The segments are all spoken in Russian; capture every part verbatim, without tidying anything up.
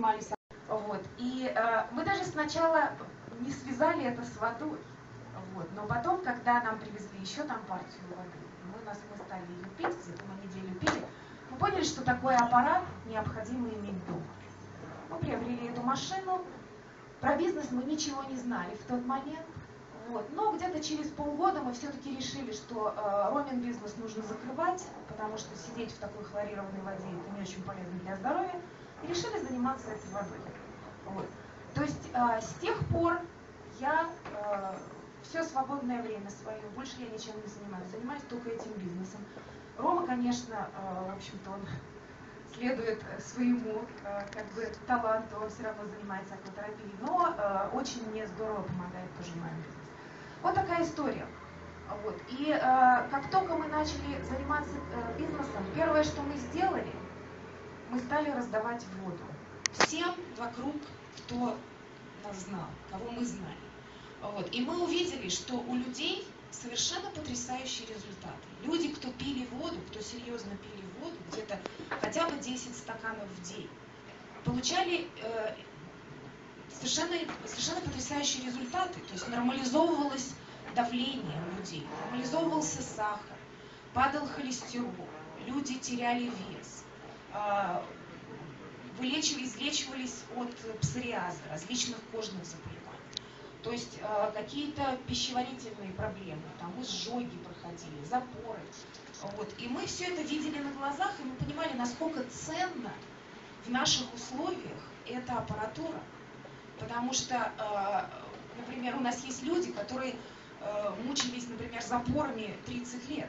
занимались. Вот. И э, мы даже сначала не связали это с водой. Вот. Но потом, когда нам привезли еще там партию воды, мы, нас, мы стали ее пить, где-то мы неделю пили, мы поняли, что такой аппарат необходимо иметь дома. Мы приобрели эту машину. Про бизнес мы ничего не знали в тот момент. Вот. Но где-то через полгода мы все-таки решили, что э, роуминг-бизнес нужно закрывать, потому что сидеть в такой хлорированной воде это не очень полезно для здоровья. И решили заниматься этой водой. Вот. То есть э, с тех пор я э, все свободное время свое, больше я ничем не занимаюсь, занимаюсь только этим бизнесом. Рома, конечно, э, в общем-то, он следует своему э, как бы таланту, он все равно занимается акватерапией, но э, очень мне здорово помогает тоже моим бизнесом. Вот такая история. Вот. И э, как только мы начали заниматься э, бизнесом, первое, что мы сделали, мы стали раздавать воду всем вокруг, кто нас знал, кого мы знали. Вот. И мы увидели, что у людей совершенно потрясающие результаты. Люди, кто пили воду, кто серьезно пили воду, где-то хотя бы десять стаканов в день, получали э, совершенно, совершенно потрясающие результаты. То есть нормализовывалось давление у людей, нормализовывался сахар, падал холестерол, люди теряли вес, э, вылечивались, излечивались от псориаза, различных кожных заболеваний. То есть э, какие-то пищеварительные проблемы, там изжоги проходили, запоры. Вот. И мы все это видели на глазах, и мы понимали, насколько ценно в наших условиях эта аппаратура. Потому что, э, например, у нас есть люди, которые э, мучились, например, запорами тридцать лет.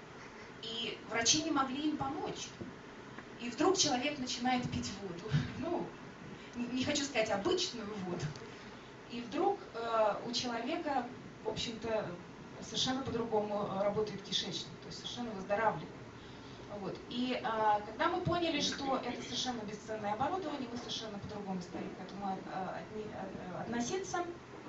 И врачи не могли им помочь. И вдруг человек начинает пить воду. Ну, не хочу сказать обычную воду. И вдруг э, у человека, в общем-то, совершенно по-другому работает кишечник, то есть совершенно выздоравливает. Вот. И э, когда мы поняли, что это совершенно бесценное оборудование, мы совершенно по-другому стали к этому от, от, относиться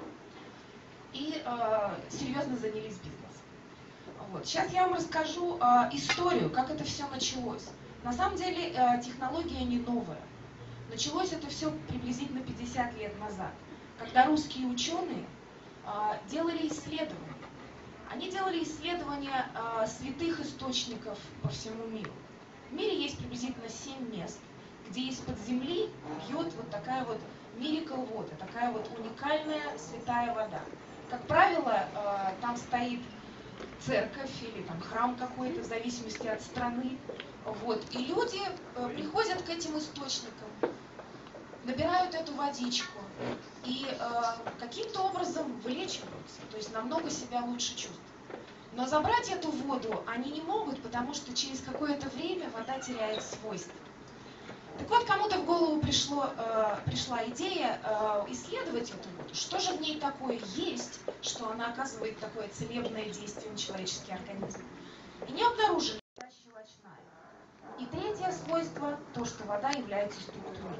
и э, серьезно занялись бизнесом. Вот. Сейчас я вам расскажу э, историю, как это все началось. На самом деле э, технология не новая. Началось это все приблизительно пятьдесят лет назад, когда русские ученые э, делали исследования. Они делали исследования э, святых источников по всему миру. В мире есть приблизительно семь мест, где из-под земли бьет вот такая вот miracle water, такая вот уникальная святая вода. Как правило, э, там стоит церковь или там храм какой-то, в зависимости от страны. Вот. И люди э, приходят к этим источникам, набирают эту водичку и э, каким-то образом вылечиваются, то есть намного себя лучше чувствуют. Но забрать эту воду они не могут, потому что через какое-то время вода теряет свойства. Так вот, кому-то в голову пришло, э, пришла идея э, исследовать эту воду. Что же в ней такое есть, что она оказывает такое целебное действие на человеческий организм? И не обнаружили вода щелочная. И третье свойство, то, что вода является структурной.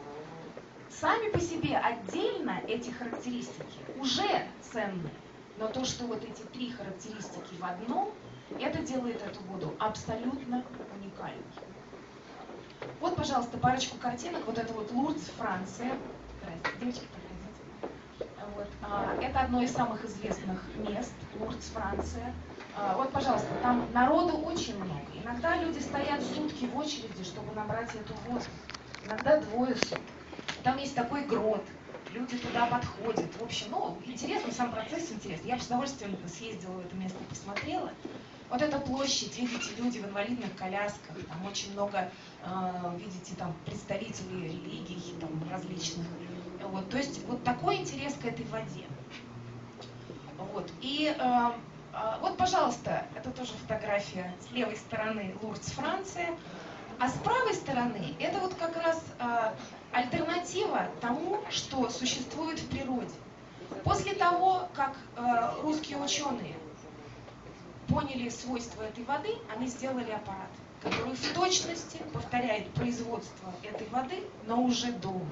Сами по себе отдельно эти характеристики уже ценны, но то, что вот эти три характеристики в одном, это делает эту воду абсолютно уникальной. Вот, пожалуйста, парочку картинок. Вот это вот Лурдс, Франция. Здравствуйте, девочки, проходите. Вот. Это одно из самых известных мест, Лурдс, Франция. Вот, пожалуйста, там народу очень много. Иногда люди стоят сутки в очереди, чтобы набрать эту воду. Иногда двое суток. Там есть такой грот, люди туда подходят. В общем, ну, интересно, сам процесс интересный. Я бы с удовольствием съездила в это место и посмотрела. Вот эта площадь, видите, люди в инвалидных колясках, там очень много, э, видите, там представителей религий там, различных. Вот, то есть вот такой интерес к этой воде. Вот, и э, э, вот, пожалуйста, это тоже фотография с левой стороны Лурдс, Франция. А с правой стороны это вот как раз э, альтернатива тому, что существует в природе. После того, как э, русские ученые поняли свойства этой воды, они сделали аппарат, который в точности повторяет производство этой воды, но уже дома.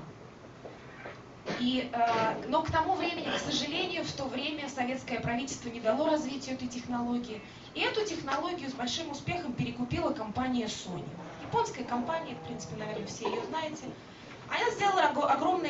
И, э, но к тому времени, к сожалению, в то время советское правительство не дало развитию этой технологии. И эту технологию с большим успехом перекупила компания Sony. Японская компания, в принципе, наверное, все ее знаете. Она сделала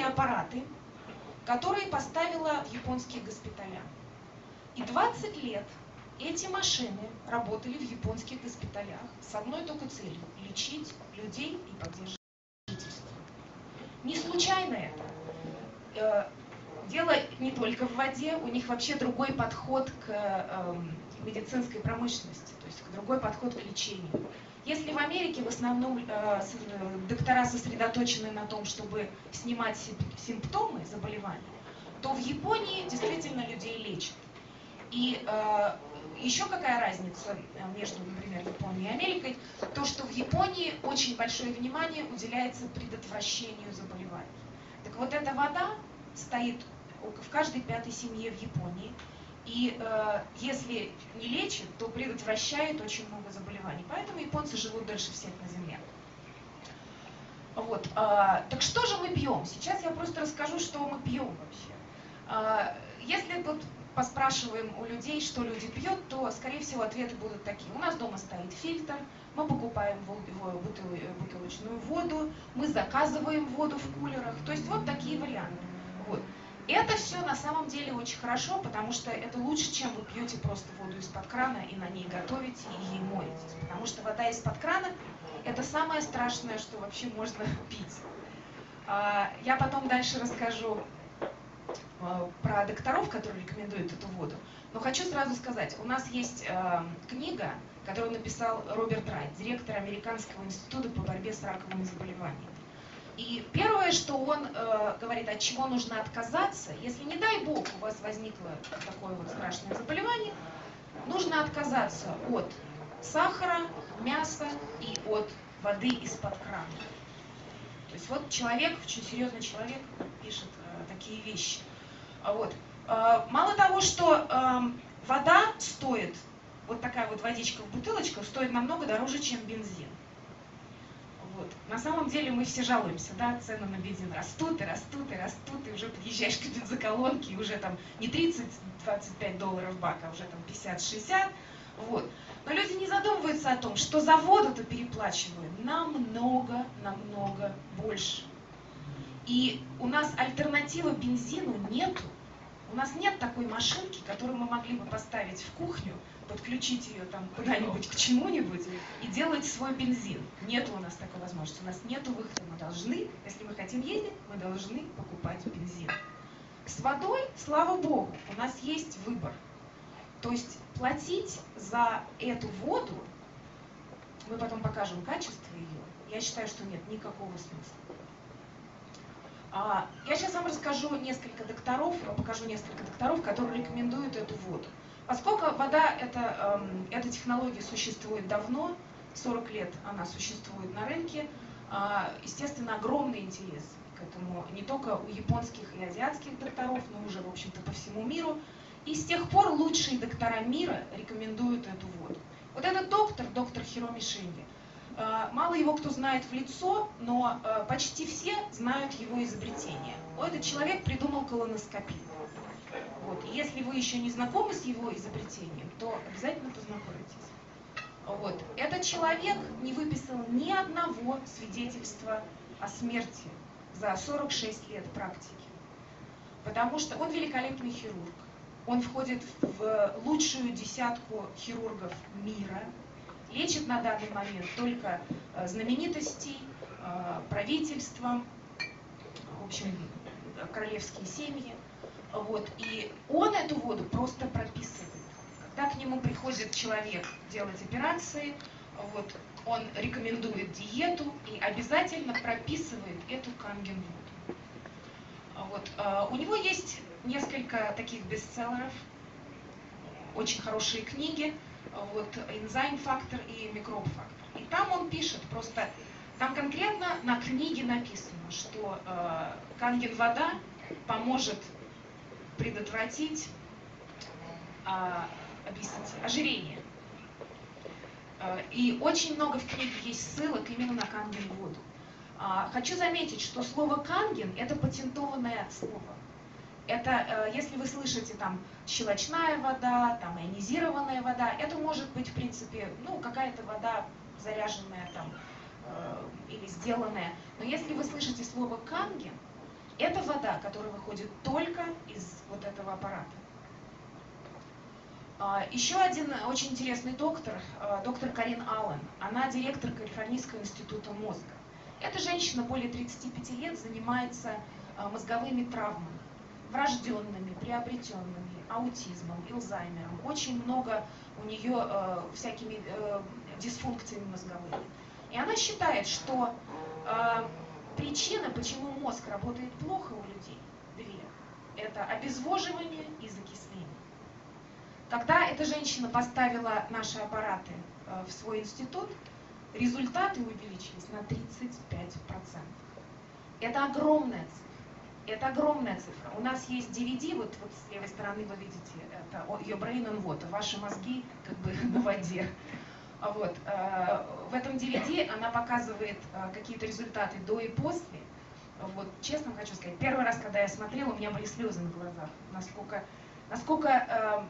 специальные аппараты, которые поставила в японские госпиталя. И двадцать лет эти машины работали в японских госпиталях с одной только целью – лечить людей и поддерживать жительство. Не случайно это. Дело не только в воде, у них вообще другой подход к э, медицинской промышленности, то есть другой подход к лечению. Если в Америке в основном э, доктора сосредоточены на том, чтобы снимать симптомы заболеваний, то в Японии действительно людей лечат. И э, еще какая разница между, например, Японией и Америкой? То, что в Японии очень большое внимание уделяется предотвращению заболеваний. Так вот, эта вода стоит в каждой пятой семье в Японии. И э, если не лечит, то предотвращает очень много заболеваний. Поэтому японцы живут дольше всех на Земле. Вот. Э, так что же мы пьем? Сейчас я просто расскажу, что мы пьем вообще. Э, если вот поспрашиваем у людей, что люди пьют, то, скорее всего, ответы будут такие. У нас дома стоит фильтр, мы покупаем бутылочную воду, мы заказываем воду в кулерах. То есть вот такие варианты. Вот. Это все на самом деле очень хорошо, потому что это лучше, чем вы пьете просто воду из-под крана и на ней готовите и ей моетесь. Потому что вода из-под крана – это самое страшное, что вообще можно пить. Я потом дальше расскажу про докторов, которые рекомендуют эту воду. Но хочу сразу сказать, у нас есть книга, которую написал Роберт Райт, директор Американского института по борьбе с раковыми заболеваниями. И первое, что он э, говорит, от чего нужно отказаться, если, не дай бог, у вас возникло такое вот страшное заболевание, нужно отказаться от сахара, мяса и от воды из-под крана. То есть вот человек, очень серьезный человек, пишет э, такие вещи. Вот. Э, мало того, что э, вода стоит, вот такая вот водичка в бутылочках, стоит намного дороже, чем бензин. Вот. На самом деле мы все жалуемся, да, цены на бензин растут и растут и растут, и уже подъезжаешь к бензоколонке, и уже там не тридцать-двадцать пять долларов бак, а уже там пятьдесят-шестьдесят. Вот. Но люди не задумываются о том, что за воду-то переплачиваем намного, намного больше. И у нас альтернативы бензину нету. У нас нет такой машинки, которую мы могли бы поставить в кухню, подключить ее там куда-нибудь к чему-нибудь и делать свой бензин. Нет у нас такой возможности. У нас нет выхода. Мы должны, если мы хотим ездить, мы должны покупать бензин. С водой, слава богу, у нас есть выбор. То есть платить за эту воду, мы потом покажем качество ее, я считаю, что нет никакого смысла. Я сейчас вам расскажу несколько докторов, покажу несколько докторов, которые рекомендуют эту воду. Поскольку вода, это, э, эта технология существует давно, сорок лет она существует на рынке, э, естественно, огромный интерес к этому не только у японских и азиатских докторов, но уже, в общем-то, по всему миру. И с тех пор лучшие доктора мира рекомендуют эту воду. Вот этот доктор, доктор Хироми Шенди, э, мало его кто знает в лицо, но э, почти все знают его изобретение. Этот человек придумал колоноскопию. Вот. Если вы еще не знакомы с его изобретением, то обязательно познакомитесь. Вот. Этот человек не выписал ни одного свидетельства о смерти за сорок шесть лет практики. Потому что он великолепный хирург. Он входит в лучшую десятку хирургов мира. Лечит на данный момент только знаменитостей, правительства, в общем, королевские семьи. Вот. И он эту воду просто прописывает. Когда к нему приходит человек делать операции, вот, он рекомендует диету и обязательно прописывает эту канген-воду. Вот. У него есть несколько таких бестселлеров, очень хорошие книги, вот, «Энзайм-фактор» и «Микроб-фактор». И там он пишет, просто там конкретно на книге написано, что э, канген-вода поможет предотвратить, а, объясните, ожирение. И очень много в книге есть ссылок именно на канген-воду. А, хочу заметить, что слово канген – это патентованное слово. Это, если вы слышите там щелочная вода, там ионизированная вода, это может быть, в принципе, ну, какая-то вода заряженная там э, или сделанная. Но если вы слышите слово канген, Это вода, которая выходит только из вот этого аппарата. Еще один очень интересный доктор, доктор Карин Аллен. Она директор Калифорнийского института мозга. Эта женщина более тридцати пяти лет занимается мозговыми травмами, врожденными, приобретенными, аутизмом, Альцгеймером. Очень много у нее э, всякими э, дисфункциями мозговыми. И она считает, что э, причина, почему мозг работает плохо у людей, две. Это обезвоживание и закисление. Когда эта женщина поставила наши аппараты э, в свой институт, результаты увеличились на тридцать пять процентов. Это огромная цифра. Это огромная цифра. У нас есть ди ви ди, вот, вот с левой стороны вы видите, это Your Brain on Water, ваши мозги как бы на воде. Вот. В этом ди ви ди она показывает какие-то результаты до и после. Вот. Честно хочу сказать, первый раз, когда я смотрела, у меня были слезы на глазах. Насколько, насколько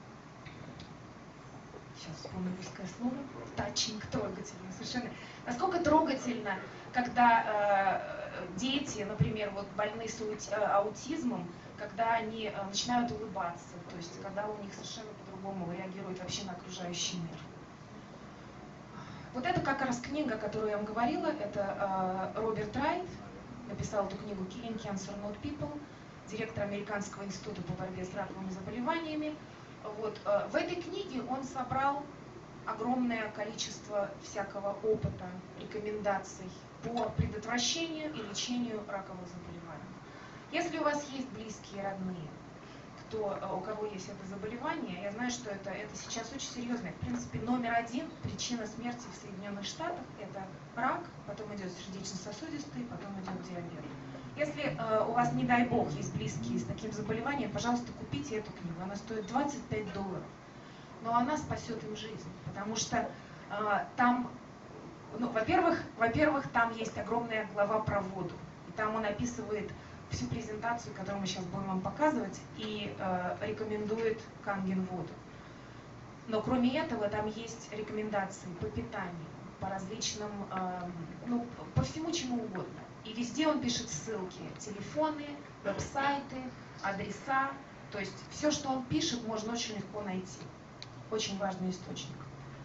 сейчас вспомню русское слово, тачинг, трогательно, совершенно. Насколько трогательно, когда э, дети, например, вот больные с аутизмом, когда они э, начинают улыбаться, то есть когда у них совершенно по-другому реагируют вообще на окружающий мир. Вот это как раз книга, о которой я вам говорила, это э, Роберт Райт, написал эту книгу «Killing Cancer Not People», директор Американского института по борьбе с раковыми заболеваниями. Вот. В этой книге он собрал огромное количество всякого опыта, рекомендаций по предотвращению и лечению раковых заболеваний. Если у вас есть близкие, родные, кто, у кого есть это заболевание, я знаю, что это, это сейчас очень серьезно. В принципе, номер один причина смерти в Соединенных Штатах – это рак, потом идет сердечно-сосудистый, потом идет диабет. Если э, у вас, не дай бог, есть близкие с таким заболеванием, пожалуйста, купите эту книгу. Она стоит двадцать пять долларов. Но она спасет им жизнь, потому что э, там, ну, во-первых, во-первых, там есть огромная глава про воду. И там он описывает всю презентацию, которую мы сейчас будем вам показывать, и э, рекомендует Канген воду. Но кроме этого, там есть рекомендации по питанию, по различным, э, ну, по всему чему угодно. И везде он пишет ссылки, телефоны, веб-сайты, адреса. То есть все, что он пишет, можно очень легко найти. Очень важный источник.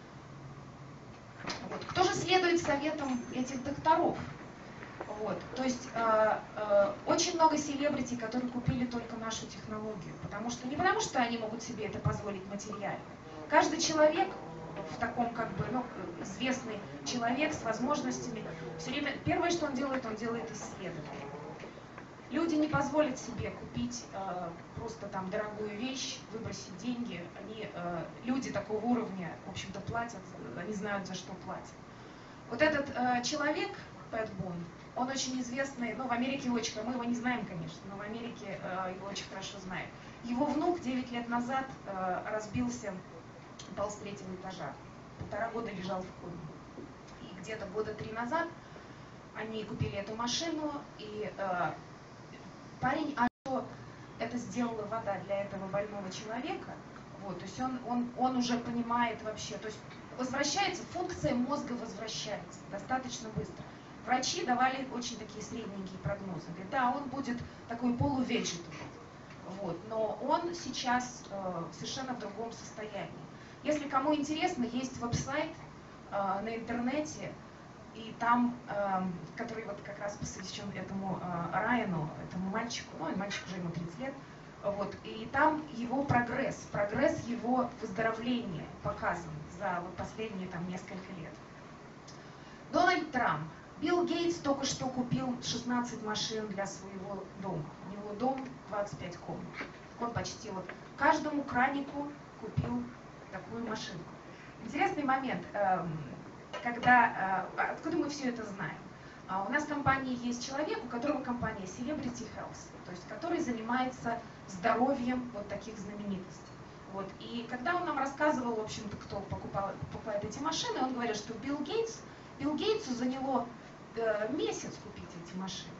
Вот. Кто же следует советам этих докторов? Вот. То есть э, э, очень много селебрити, которые купили только нашу технологию. Потому что, не потому, что они могут себе это позволить материально. Каждый человек в таком, как бы, ну, известный человек с возможностями, все время, первое, что он делает, он делает исследования. Люди не позволят себе купить э, просто там дорогую вещь, выбросить деньги. Они, э, люди такого уровня, в общем-то, платят, они знают, за что платят. Вот этот э, человек, Пэт Бонд, он очень известный, ну, в Америке очень, мы его не знаем, конечно, но в Америке э, его очень хорошо знают. Его внук девять лет назад э, разбился, упал с третьего этажа. Полтора года лежал в коме. И где-то года три назад они купили эту машину, и э, парень, а что это сделала вода для этого больного человека, вот, то есть он, он, он уже понимает вообще, то есть возвращается, функция мозга возвращается достаточно быстро. Врачи давали очень такие средненькие прогнозы. Говорят, да, он будет такой полуведжетабл, вот, но он сейчас э, совершенно в другом состоянии. Если кому интересно, есть веб-сайт э, на интернете, и там, э, который вот как раз посвящен этому э, Райану, этому мальчику, ну, мальчик уже ему тридцать лет, вот, и там его прогресс, прогресс его выздоровления показан за вот последние там несколько лет. Дональд Трамп. Билл Гейтс только что купил шестнадцать машин для своего дома. У него дом двадцать пять комнат. Он почти вот каждому кранику купил такую машинку. Интересный момент, когда, откуда мы все это знаем? У нас в компании есть человек, у которого компания Celebrity Health, то есть который занимается здоровьем вот таких знаменитостей. Вот. И когда он нам рассказывал, в общем-то, кто покупал, покупает эти машины, он говорил, что Билл Гейтс, Билл Гейтсу заняло э, месяц купить эти машины.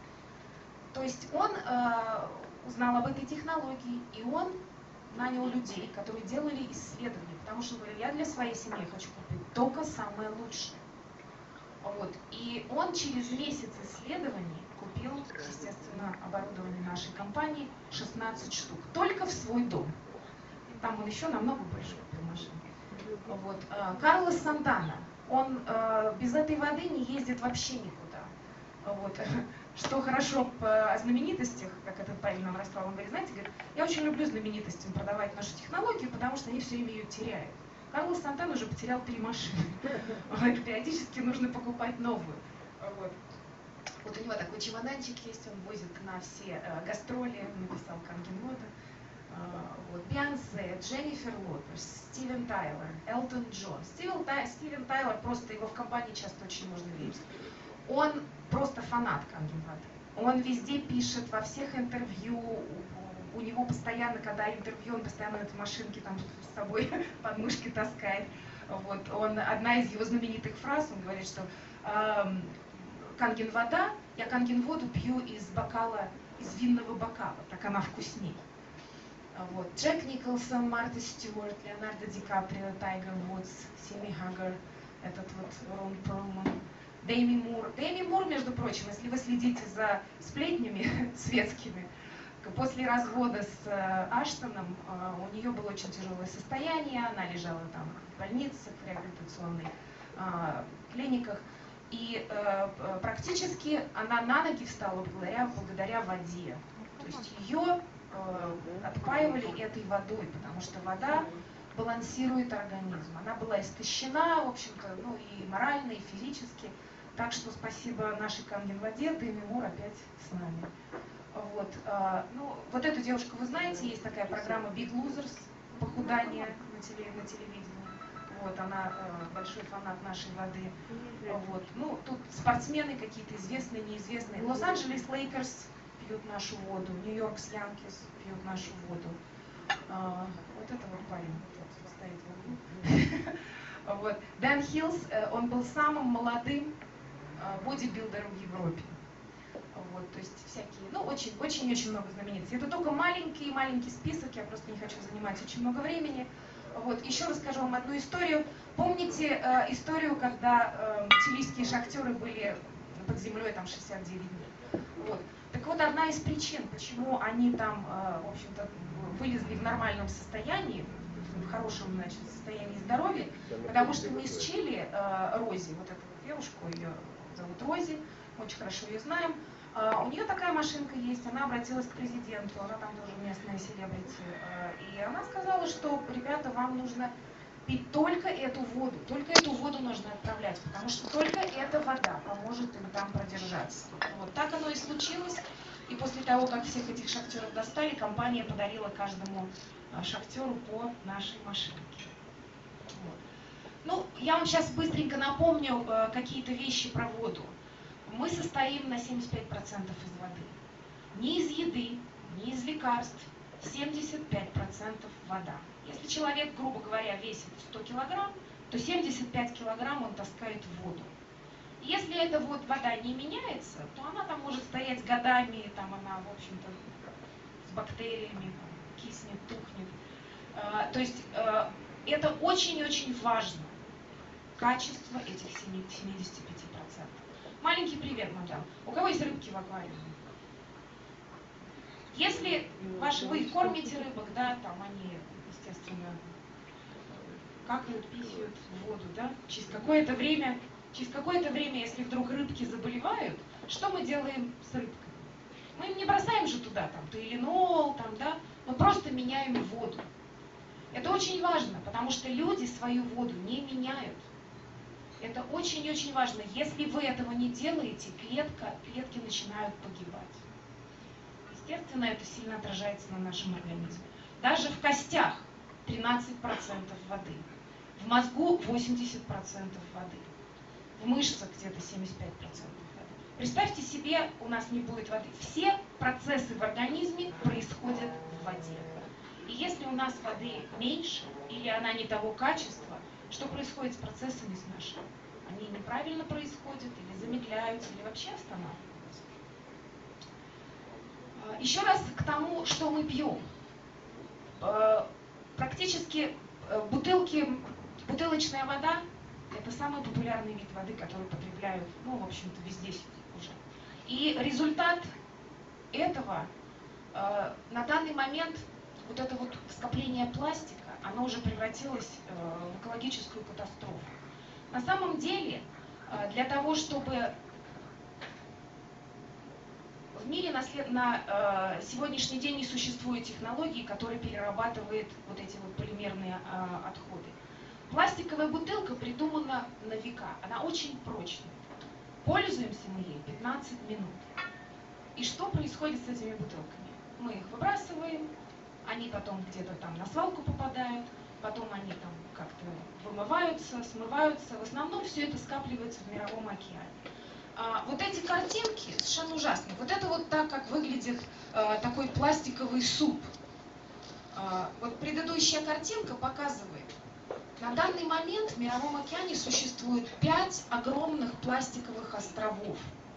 То есть он э, узнал об этой технологии, и он нанял людей, которые делали исследования, потому что говорили, я для своей семьи хочу купить только самое лучшее. Вот. И он через месяц исследований купил купил, естественно, оборудование нашей компании шестнадцать штук. Только в свой дом. Там он еще намного больше купил машин. Вот. Карлос Сантана. Он э, без этой воды не ездит вообще никуда. Вот. Что хорошо о знаменитостях, как этот парень нам рассказал, он говорит, знаете, говорит, я очень люблю знаменитостям продавать нашу технологию, потому что они все время ее теряют. Карлос Сантана уже потерял три машины. Периодически нужно покупать новую. Вот. Вот у него такой чемоданчик есть, он возит на все э, гастроли, написал Кангенвода. Вот, Бейонсе, Дженнифер Лопес, Стивен Тайлер, Элтон Джон. Стивен, Тай, Стивен Тайлер, просто его в компании часто очень можно видеть. Он просто фанат Кангенводы. Он везде пишет, во всех интервью, у, у него постоянно, когда интервью, он постоянно на этой машинке там с собой под мышкой таскает. Вот, он, одна из его знаменитых фраз, он говорит, что эм, Кангенвода, я Кангенводу пью из бокала, из винного бокала, так она вкусней. Вот. Джек Николсон, Марта Стюарт, Леонардо Ди Каприо, Тайгер Вудс, Сими Хаггар, этот вот Рон Перлман, Дэми Мур. Дэми Мур, между прочим, если вы следите за сплетнями светскими, после развода с Аштоном у нее было очень тяжелое состояние, она лежала там в больнице, в реабилитационных клиниках, и практически она на ноги встала благодаря, благодаря воде. То есть ее отпаивали этой водой, потому что вода балансирует организм. Она была истощена, в общем-то, ну и морально, и физически. Так что спасибо нашей Кангенводе, Дэми Мур опять с нами. Вот. Ну, вот эту девушку вы знаете, есть такая программа Big Losers, похудание на, теле, на телевидении. Вот, она большой фанат нашей воды. Вот. Ну, тут спортсмены какие-то известные, неизвестные. Лос-Анджелес Лейкерс пьют нашу воду, Нью-Йорк Янкис пьют нашу воду. А, вот это вот парень вот, стоит в углу. Вот. Дэн Хиллс, он был самым молодым бодибилдером в Европе. Вот, то есть всякие, ну, очень-очень-очень много знаменитостей. Это только маленький-маленький список, я просто не хочу занимать очень много времени. Вот, еще расскажу вам одну историю. Помните э, историю, когда э, чилийские шахтеры были под землей там шестьдесят девять дней? Вот. Так вот, одна из причин, почему они там, э, в общем-то, вылезли в нормальном состоянии, в хорошем, значит, состоянии здоровья, потому что мисс Чили, э, Рози, вот эту вот девушку, ее зовут Рози, очень хорошо ее знаем, э, у нее такая машинка есть, она обратилась к президенту, она там тоже местная селебрити, э, и она сказала, что, ребята, вам нужно пить только эту воду, только эту воду нужно отправлять, потому что только эта вода поможет им там продержаться. Вот так оно и случилось. И после того, как всех этих шахтеров достали, компания подарила каждому шахтеру по нашей машинке. Вот. Ну, я вам сейчас быстренько напомню э, какие-то вещи про воду. Мы состоим на семьдесят пять процентов из воды. Ни из еды, ни из лекарств. семьдесят пять процентов вода. Если человек, грубо говоря, весит сто килограмм, то семьдесят пять килограмм он таскает в воду. Если эта вот вода не меняется, то она там может стоять годами, там она, в общем-то, с бактериями, там, киснет, тухнет. А, то есть а, это очень-очень важно, качество этих семидесяти пяти процентов. Маленький привет, мадам. У кого есть рыбки в аквариуме? Если ваши, вы кормите рыбок, да, там они, естественно, какают, писают в воду, да, через какое-то время, через какое-то время, если вдруг рыбки заболевают, что мы делаем с рыбками? Мы им не бросаем же туда, там, тайленол, там, да, мы просто меняем воду. Это очень важно, потому что люди свою воду не меняют. Это очень-очень важно. Если вы этого не делаете, клетка, клетки начинают погибать. Естественно, это сильно отражается на нашем организме. Даже в костях тринадцать процентов воды, в мозгу восемьдесят процентов воды, в мышцах где-то семьдесят пять процентов воды. Представьте себе, у нас не будет воды. Все процессы в организме происходят в воде. И если у нас воды меньше, или она не того качества, что происходит с процессами с нашими? Они неправильно происходят, или замедляются, или вообще останавливаются. Еще раз к тому, что мы пьем. Практически бутылки, бутылочная вода – это самый популярный вид воды, который потребляют, ну, в общем-то, везде уже. И результат этого, э, на данный момент, вот это вот скопление пластика, оно уже превратилось э, в экологическую катастрофу. На самом деле, э, для того, чтобы в мире на, след... на э, сегодняшний день не существует технологии, которая перерабатывает вот эти вот полимерные э, отходы. Пластиковая бутылка придумана на века, она очень прочная. Пользуемся мы ей пятнадцать минут. И что происходит с этими бутылками? Мы их выбрасываем, они потом где-то там на свалку попадают, потом они там как-то вымываются, смываются. В основном все это скапливается в Мировом океане. А, вот эти картинки совершенно ужасные. Вот это вот так, как выглядит а, такой пластиковый суп. А, вот предыдущая картинка показывает. На данный момент в Мировом океане существует пять огромных пластиковых островов.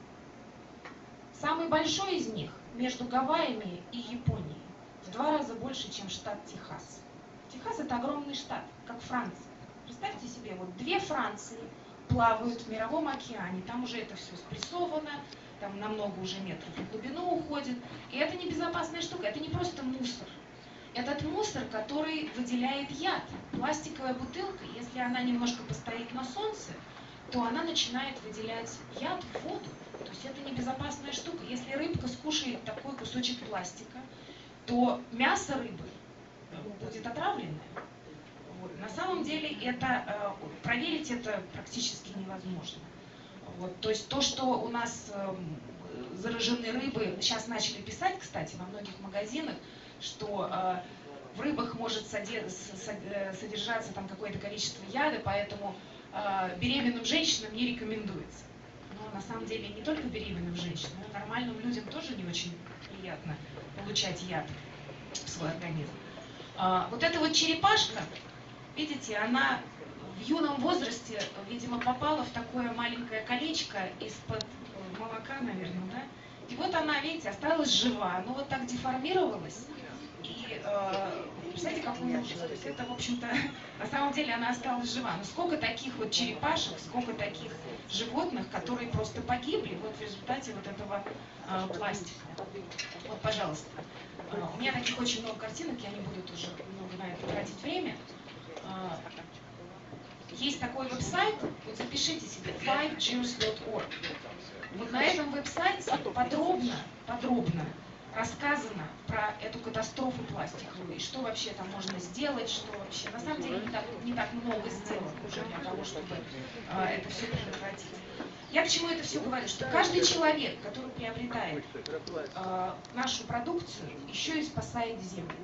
Самый большой из них между Гавайями и Японией. В два раза больше, чем штат Техас. Техас — это огромный штат, как Франция. Представьте себе, вот две Франции плавают в Мировом океане, там уже это все спрессовано, там намного уже метров в глубину уходит. И это не безопасная штука, это не просто мусор. Этот мусор, который выделяет яд. Пластиковая бутылка, если она немножко постоит на солнце, то она начинает выделять яд в воду. То есть это небезопасная штука. Если рыбка скушает такой кусочек пластика, то мясо рыбы будет отравленное. Вот. На самом деле это, проверить это практически невозможно. Вот. То есть то, что у нас заражены рыбы, сейчас начали писать, кстати, во многих магазинах, что э, в рыбах может содержаться там какое-то количество яда, поэтому э, беременным женщинам не рекомендуется. Но на самом деле не только беременным женщинам, но нормальным людям тоже не очень приятно получать яд в свой организм. А, вот эта вот черепашка, видите, она в юном возрасте, видимо, попала в такое маленькое колечко из-под молока, наверное, да? И вот она, видите, осталась жива, но вот так деформировалась. И э, представляете, какой ужас. То есть это, в общем-то, на самом деле она осталась жива. Но сколько таких вот черепашек, сколько таких животных, которые просто погибли вот в результате вот этого э, пластика. Вот, пожалуйста. Э, у меня таких очень много картинок, я не буду тоже много на это тратить время. Э, есть такой веб-сайт, вот запишите себе five juice dot org. Вот на этом веб-сайте подробно, подробно рассказано про эту катастрофу пластиковую и что вообще там можно сделать, что вообще на самом деле не так, не так много сделано уже для того, чтобы э, это все предотвратить. Я к чему это все говорю? Что каждый человек, который приобретает э, нашу продукцию, еще и спасает землю.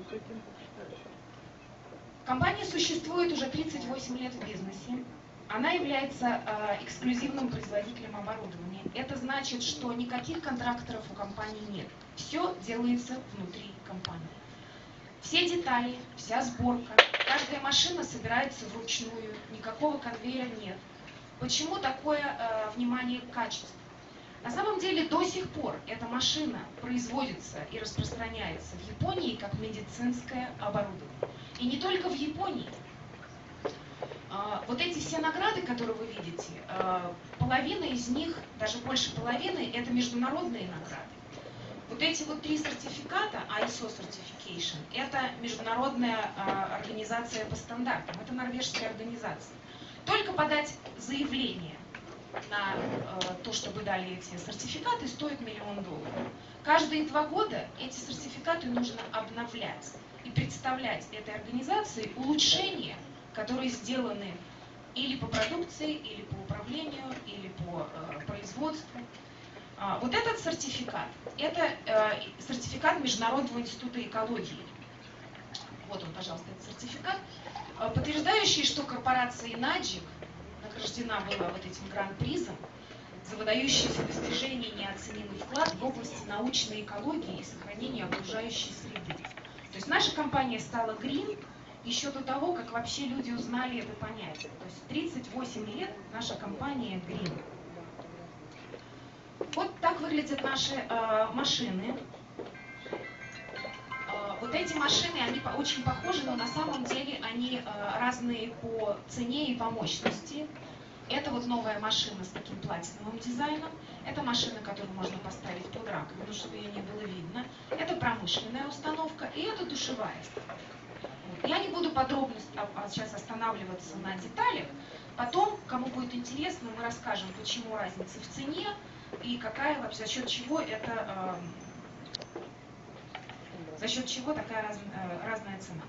Компания существует уже тридцать восемь лет в бизнесе. Она является э, эксклюзивным производителем оборудования. Это значит, что никаких контракторов у компании нет. Все делается внутри компании. Все детали, вся сборка, каждая машина собирается вручную, никакого конвейера нет. Почему такое э, внимание к качеству? На самом деле до сих пор эта машина производится и распространяется в Японии как медицинское оборудование. И не только в Японии. Вот эти все награды, которые вы видите, половина из них, даже больше половины, это международные награды. Вот эти вот три сертификата, ай эс о Certification, это международная организация по стандартам, это норвежская организация. Только подать заявление на то, чтобы дали эти сертификаты, стоит миллион долларов. Каждые два года эти сертификаты нужно обновлять и представлять этой организации улучшения, которые сделаны или по продукции, или по управлению, или по э, производству. А, вот этот сертификат, это э, сертификат Международного института экологии. Вот он, пожалуйста, этот сертификат, э, подтверждающий, что корпорация Наджик награждена была вот этим гран-призом за выдающиеся достижения и неоценимый вклад в области научной экологии и сохранения окружающей среды. То есть наша компания стала Green еще до того, как вообще люди узнали это понятие. То есть тридцать восемь лет наша компания Green. Вот так выглядят наши э, машины. Э, вот эти машины, они по, очень похожи, но на самом деле они э, разные по цене и по мощности. Это вот новая машина с таким платиновым дизайном. Это машина, которую можно поставить под раковину, чтобы ее не было видно. Это промышленная установка, и это душевая установка. Я не буду подробно сейчас останавливаться на деталях. Потом, кому будет интересно, мы расскажем, почему разница в цене и какая вообще, за счет чего это, э, за счет чего такая раз, э, разная цена.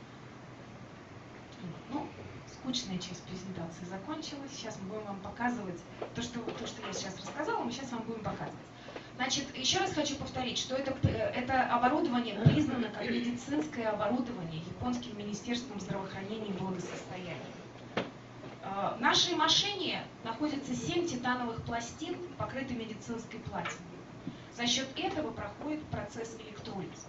Ну, скучная часть презентации закончилась. Сейчас мы будем вам показывать то, что, то, что я сейчас рассказала, мы сейчас вам будем показывать. Значит, еще раз хочу повторить, что это, это оборудование признано как медицинское оборудование Японским Министерством здравоохранения и благосостояния. В нашей машине находится семь титановых пластин, покрыты медицинской платиной. За счет этого проходит процесс электролиза.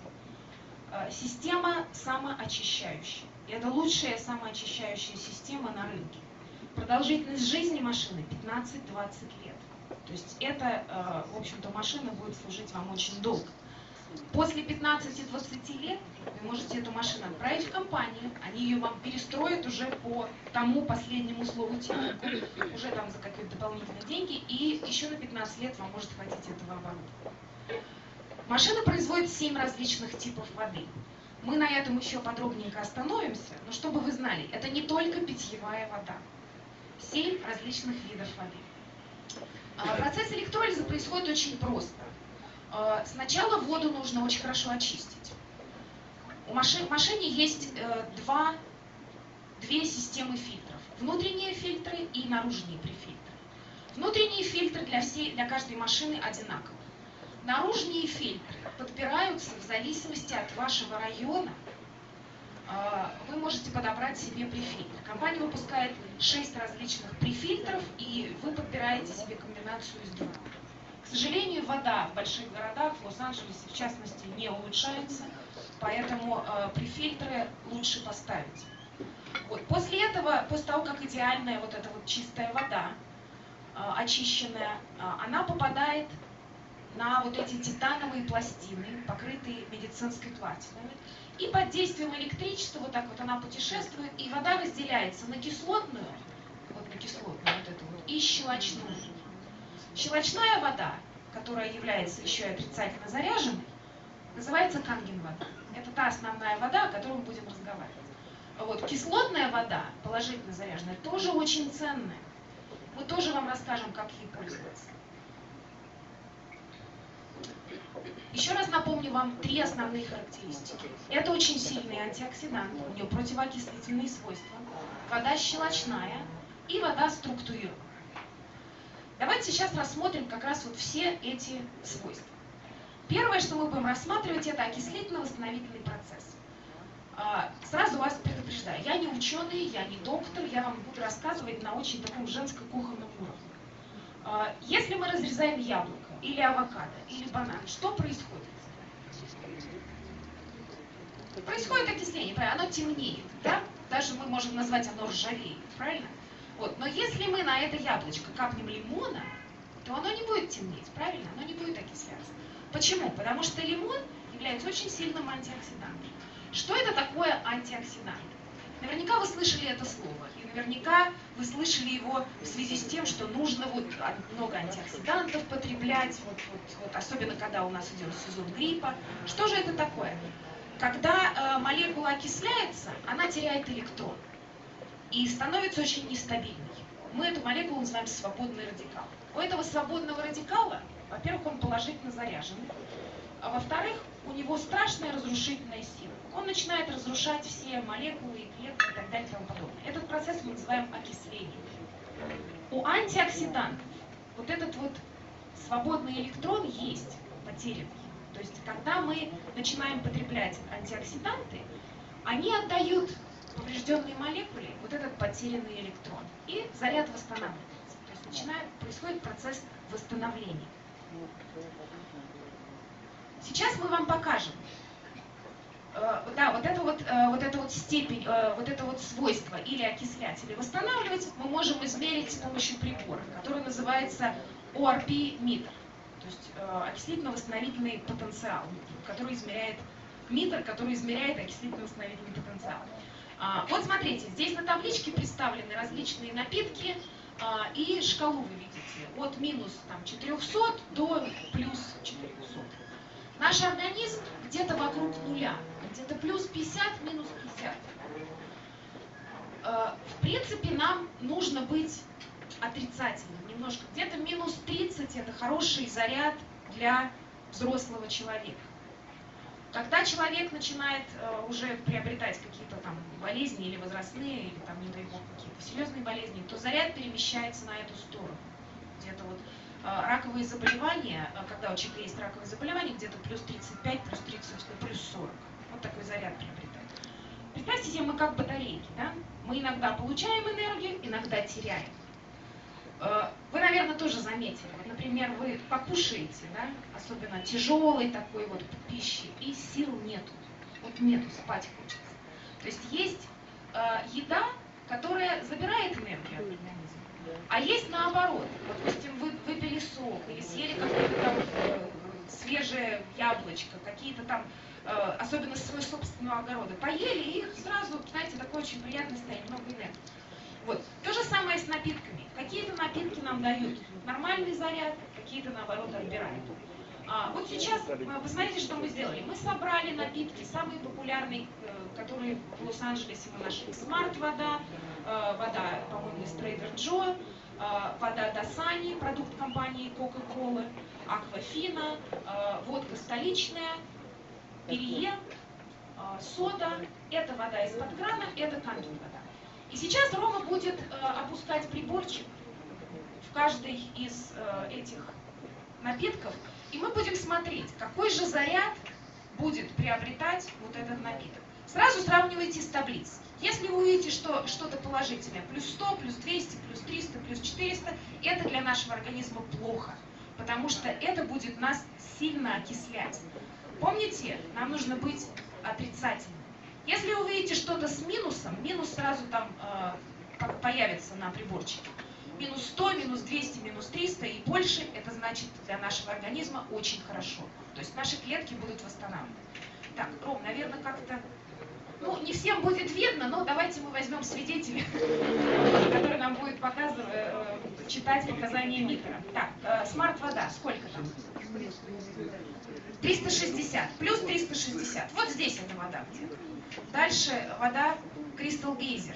Система самоочищающая. Это лучшая самоочищающая система на рынке. Продолжительность жизни машины пятнадцать-двадцать лет. То есть эта, в общем-то, машина будет служить вам очень долго. После пятнадцати-двадцати лет вы можете эту машину отправить в компанию, они ее вам перестроят уже по тому последнему слову технику, уже там за какие-то дополнительные деньги, и еще на пятнадцать лет вам может хватить этого оборудования. Машина производит семь различных типов воды. Мы на этом еще подробненько остановимся, но чтобы вы знали, это не только питьевая вода. семь различных видов воды. Процесс электролиза происходит очень просто. Сначала воду нужно очень хорошо очистить. У машин, в машине есть два, две системы фильтров. Внутренние фильтры и наружные префильтры. Внутренние фильтры для, всей, для каждой машины одинаковы. Наружные фильтры подбираются в зависимости от вашего района. Вы можете подобрать себе префильтр. Компания выпускает шесть различных префильтров, и вы подбираете себе комбинацию из двух. К сожалению, вода в больших городах, в Лос-Анджелесе в частности, не улучшается, поэтому префильтры лучше поставить. Вот. После этого, после того, как идеальная вот эта вот чистая вода, очищенная, она попадает на вот эти титановые пластины, покрытые медицинской платиной. И под действием электричества вот так вот она путешествует, и вода разделяется на кислотную, вот на кислотную вот эту вот, и щелочную. Щелочная вода, которая является еще и отрицательно заряженной, называется канген-вода. Это та основная вода, о которой мы будем разговаривать. Вот. Кислотная вода, положительно заряженная, тоже очень ценная. Мы тоже вам расскажем, как ей пользоваться. Еще раз напомню вам три основные характеристики. Это очень сильный антиоксидант, у него противоокислительные свойства, вода щелочная и вода структурированная. Давайте сейчас рассмотрим как раз вот все эти свойства. Первое, что мы будем рассматривать, это окислительно-восстановительный процесс. Сразу вас предупреждаю, я не ученый, я не доктор, я вам буду рассказывать на очень таком женско-кухонном уровне. Если мы разрезаем яблоко, или авокадо, или банан, что происходит? Происходит окисление, правильно? Оно темнеет, да? Даже мы можем назвать оно ржавеет, правильно? Вот. Но если мы на это яблочко капнем лимона, то оно не будет темнеть, правильно? Оно не будет окисляться. Почему? Потому что лимон является очень сильным антиоксидантом. Что это такое антиоксидант? Наверняка вы слышали это слово, и наверняка вы слышали его в связи с тем, что нужно вот много антиоксидантов потреблять, вот, вот, вот, особенно когда у нас идет сезон гриппа. Что же это такое? Когда э, молекула окисляется, она теряет электрон и становится очень нестабильной. Мы эту молекулу называем свободный радикал. У этого свободного радикала, во-первых, он положительно заряженный, а во-вторых, у него страшная разрушительная сила. Он начинает разрушать все молекулы и клетки и так далее и тому подобное. Этот процесс мы называем окислением. У антиоксидантов вот этот вот свободный электрон есть потерянный. То есть когда мы начинаем потреблять антиоксиданты, они отдают поврежденной молекуле вот этот потерянный электрон. И заряд восстанавливается. То есть начинает, происходит процесс восстановления. Сейчас мы вам покажем. Да, вот это вот, вот это вот степень, вот это вот свойство или окислять, или восстанавливать мы можем измерить с помощью прибора, который называется о ар пи-метр, то есть окислительно-восстановительный потенциал, который измеряет метр, который измеряет окислительно-восстановительный потенциал. Вот смотрите, здесь на табличке представлены различные напитки, И шкалу вы видите от минус там, четырёхсот до плюс четырёхсот. Наш организм где-то вокруг нуля, где-то плюс пятьдесят, минус пятьдесят. В принципе, нам нужно быть отрицательным немножко. Где-то минус тридцать это хороший заряд для взрослого человека. Когда человек начинает э, уже приобретать какие-то там болезни или возрастные, или там, не дай бог, какие-то серьезные болезни, то заряд перемещается на эту сторону. Где-то вот э, раковые заболевания, э, когда у человека есть раковые заболевания, где-то плюс тридцать пять, плюс тридцать, плюс сорок. Вот такой заряд приобретает. Представьте себе, мы как батарейки, да? Мы иногда получаем энергию, иногда теряем. Вы, наверное, тоже заметили. Вот, например, вы покушаете, да, особенно тяжелой такой вот пищи, и сил нету. Вот нету, спать хочется. То есть есть э, еда, которая забирает энергию от организма, а есть наоборот. Вот, допустим, вы выпили сок или съели какое-то там э, свежее яблочко, какие-то там, э, особенно с своего собственного огорода, поели и сразу, знаете, такое очень приятное состояние, много энергии. Вот. То же самое с напитками. Какие-то напитки нам дают нормальный заряд, какие-то, наоборот, отбирают. А, вот сейчас, посмотрите, что мы сделали. Мы собрали напитки, самые популярные, которые в Лос-Анджелесе мы нашли. Смарт-вода, вода, по-моему, из Trader Joe, вода Dasani, продукт компании Coca-Cola, Аквафина, водка столичная, Перье, сода. Это вода из-под крана, это канди-вода. И сейчас Рома будет э, опускать приборчик в каждый из э, этих напитков, и мы будем смотреть, какой же заряд будет приобретать вот этот напиток. Сразу сравнивайте с таблицей. Если вы увидите, что что-то положительное, плюс сто, плюс двести, плюс триста, плюс четыреста, это для нашего организма плохо, потому что это будет нас сильно окислять. Помните, нам нужно быть отрицательным. Если вы увидите что-то с минусом, минус сразу там э, появится на приборчике. Минус сто, минус двести, минус триста и больше, это значит для нашего организма очень хорошо. То есть наши клетки будут восстанавливать. Так, Ром, наверное, как-то, ну, не всем будет видно, но давайте мы возьмем свидетеля, который нам будет показывать, э, читать показания Миттера. Так, смарт-вода, сколько там? триста шестьдесят, плюс триста шестьдесят. Вот здесь эта вода где-то. Дальше вода Crystal Geyser.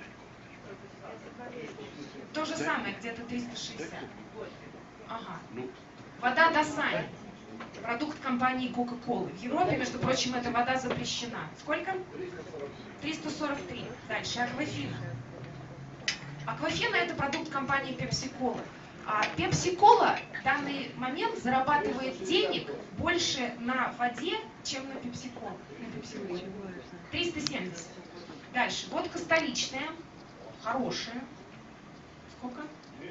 То же самое, где-то триста шестьдесят. Ага. Вода Dasani. Продукт компании Coca-Cola. В Европе, между прочим, эта вода запрещена. Сколько? триста сорок три. Дальше Аквафина. Аквафина — это продукт компании Pepsi-Cola. А Pepsi-Cola в данный момент зарабатывает денег больше на воде, чем на Pepsi-Cola. На Pepsi-Cola. триста семьдесят. Дальше. Водка столичная. Хорошая. Сколько?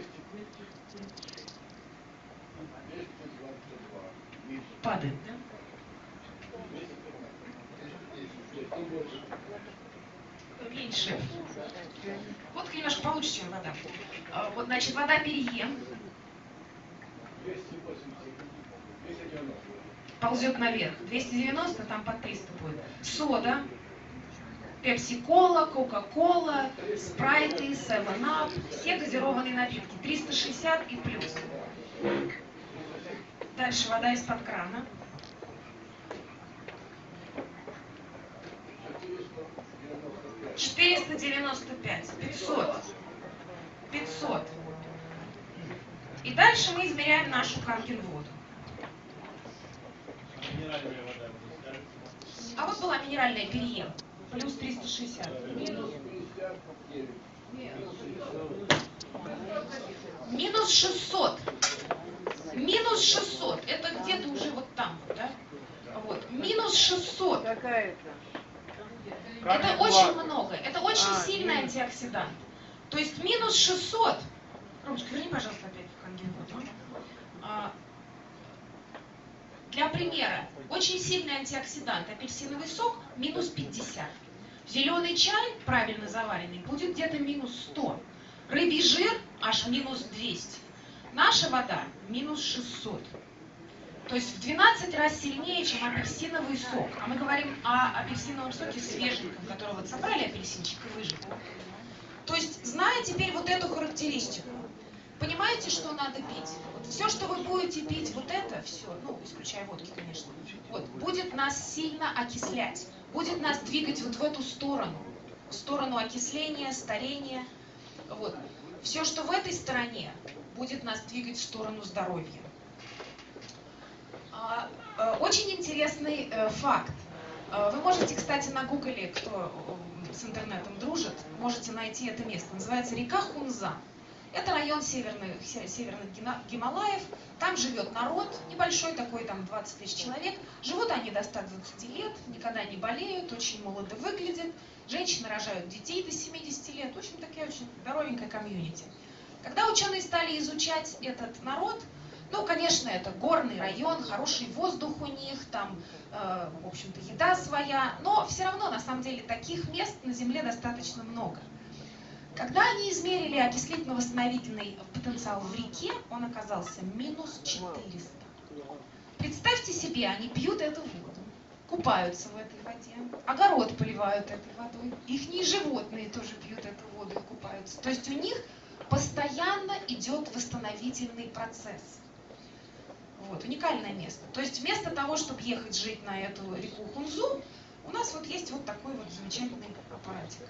Падает, да? Меньше. Водка немножко получше, чем вода. Вот, значит, вода Перье. Ползет наверх. двести девяносто, там под триста будет. Сода. Пепси-кола, Кока-кола, спрайты, севен ап. Все газированные напитки. триста шестьдесят и плюс. Дальше вода из-под крана. четыреста девяносто пять. пятьсот. пятьсот. И дальше мы измеряем нашу Канген-воду. А вот была минеральная Перье. Плюс триста шестьдесят. Минус шестьсот. Минус шестьсот. Это где-то уже вот там, да? Вот. Минус шестьсот. Какая-то. Это очень много. Это очень а, сильный минус. Антиоксидант. То есть минус шестьсот. Ромочка, верни, пожалуйста, опять в Канген-воду. А, для примера, очень сильный антиоксидант, апельсиновый сок, минус пятьдесят. Зеленый чай, правильно заваренный, будет где-то минус сто. Рыбий жир аж минус двести. Наша вода минус шестьсот. То есть в двенадцать раз сильнее, чем апельсиновый сок. А мы говорим о апельсиновом соке свеженьком, который вот собрали апельсинчик и выжили. То есть, зная теперь вот эту характеристику, понимаете, что надо пить? Вот все, что вы будете пить, вот это все, ну, исключая водки, конечно, вот, будет нас сильно окислять, будет нас двигать вот в эту сторону, в сторону окисления, старения. Вот. Все, что в этой стороне, будет нас двигать в сторону здоровья. Очень интересный факт. Вы можете, кстати, на гугле, кто с интернетом дружит, можете найти это место. Называется река Хунза. Это район северных, северных Гималаев. Там живет народ, небольшой такой, там двадцать тысяч человек. Живут они до ста двадцати лет, никогда не болеют, очень молодо выглядят. Женщины рожают детей до семидесяти лет. В общем, такая очень здоровенькая комьюнити. Когда ученые стали изучать этот народ, ну, конечно, это горный район, хороший воздух у них, там, э, в общем-то, еда своя, но все равно, на самом деле, таких мест на Земле достаточно много. Когда они измерили окислительно-восстановительный потенциал в реке, он оказался минус четыреста. Представьте себе, они пьют эту воду, купаются в этой воде, огород поливают этой водой, ихние животные тоже пьют эту воду и купаются. То есть у них постоянно идет восстановительный процесс. Вот, уникальное место. То есть вместо того, чтобы ехать жить на эту реку Хунзу, у нас вот есть вот такой вот замечательный аппаратик.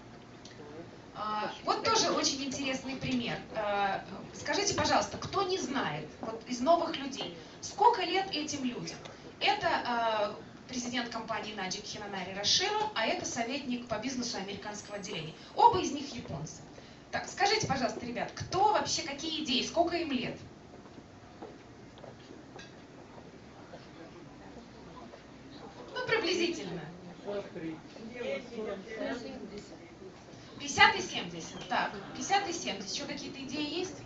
А, вот тоже очень интересный пример. А, скажите, пожалуйста, кто не знает, вот из новых людей, сколько лет этим людям? Это а, президент компании Наджик Хинанари Раширо, а это советник по бизнесу американского отделения. Оба из них японцы. Так, скажите, пожалуйста, ребят, кто вообще, какие идеи, сколько им лет? Ну, приблизительно. пятьдесят и семьдесят. Так, пятьдесят и семьдесят. Еще какие-то идеи есть?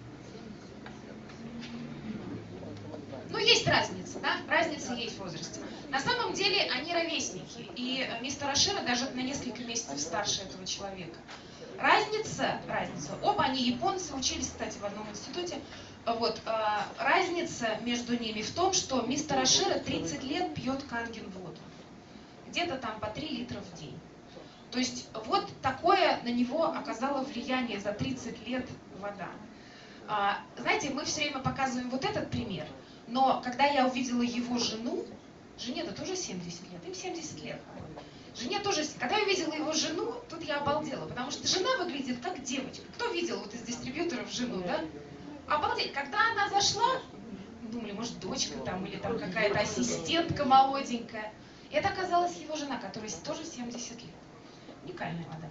Ну, есть разница, да? Разница есть в возрасте. На самом деле они ровесники. И мистер Раширо даже на несколько месяцев старше этого человека. Разница, разница. Оба они японцы, учились, кстати, в одном институте. Вот, э, разница между ними в том, что мистер Раширо тридцать лет пьет канген воду. Где-то там по три литра в день. То есть вот такое на него оказало влияние за тридцать лет вода. А, знаете, мы все время показываем вот этот пример, но когда я увидела его жену, жене-то тоже семьдесят лет, им семьдесят лет. Жене тоже, когда я увидела его жену, тут я обалдела, потому что жена выглядит как девочка. Кто видел вот из дистрибьюторов жену, да? Обалдеть, когда она зашла, думали, может, дочка там или там какая-то ассистентка молоденькая. И это оказалась его жена, которой тоже семьдесят лет. Уникальная вода.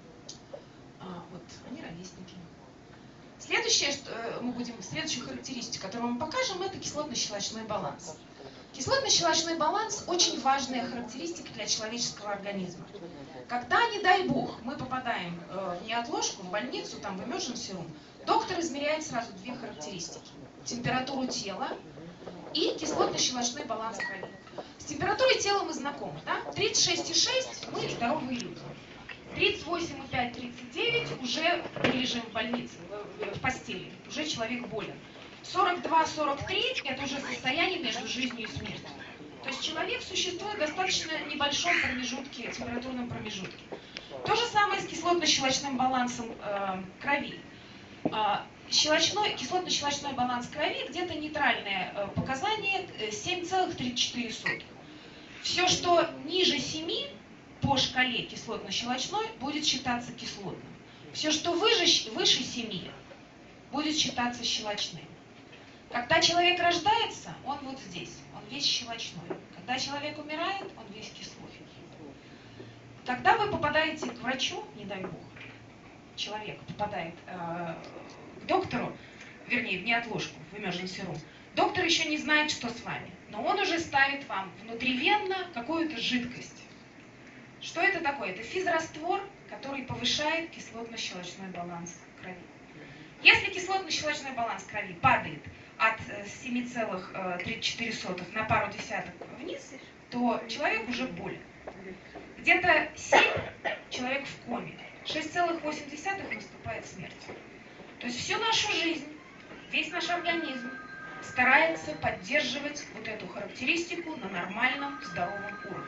А, вот, они ровесники. Следующее, что мы будем, следующую характеристику, которую мы покажем, это кислотно-щелочной баланс. Кислотно-щелочной баланс – очень важная характеристика для человеческого организма. Когда, не дай бог, мы попадаем в неотложку, в больницу, там, в emergency room, доктор измеряет сразу две характеристики. Температуру тела и кислотно-щелочной баланс крови. С температурой тела мы знакомы, да? тридцать шесть и шесть мы здоровые люди. тридцать восемь и пять - тридцать девять уже мы лежим в больнице, в постели, уже человек болен. сорок два - сорок три это уже состояние между жизнью и смертью. То есть человек существует в достаточно небольшом промежутке, температурном промежутке. То же самое с кислотно-щелочным балансом э, крови. Э, щелочной, кислотно-щелочной баланс крови где-то нейтральное э, показание семь целых тридцать четыре сотых. Все, что ниже семи по шкале кислотно-щелочной, будет считаться кислотным. Все, что выше, выше семи, будет считаться щелочным. Когда человек рождается, он вот здесь, он весь щелочной. Когда человек умирает, он весь кислый. Когда вы попадаете к врачу, не дай бог, человек попадает э, к доктору, вернее, в неотложку, в emergency room, доктор еще не знает, что с вами, но он уже ставит вам внутривенно какую-то жидкость. Что это такое? Это физраствор, который повышает кислотно-щелочной баланс крови. Если кислотно-щелочной баланс крови падает от семи целых тридцать четыре сотых на пару десяток вниз, то человек уже болен. Где-то семь человек в коме, шесть целых восемь десятых наступает смерть. То есть всю нашу жизнь, весь наш организм старается поддерживать вот эту характеристику на нормальном, здоровом уровне.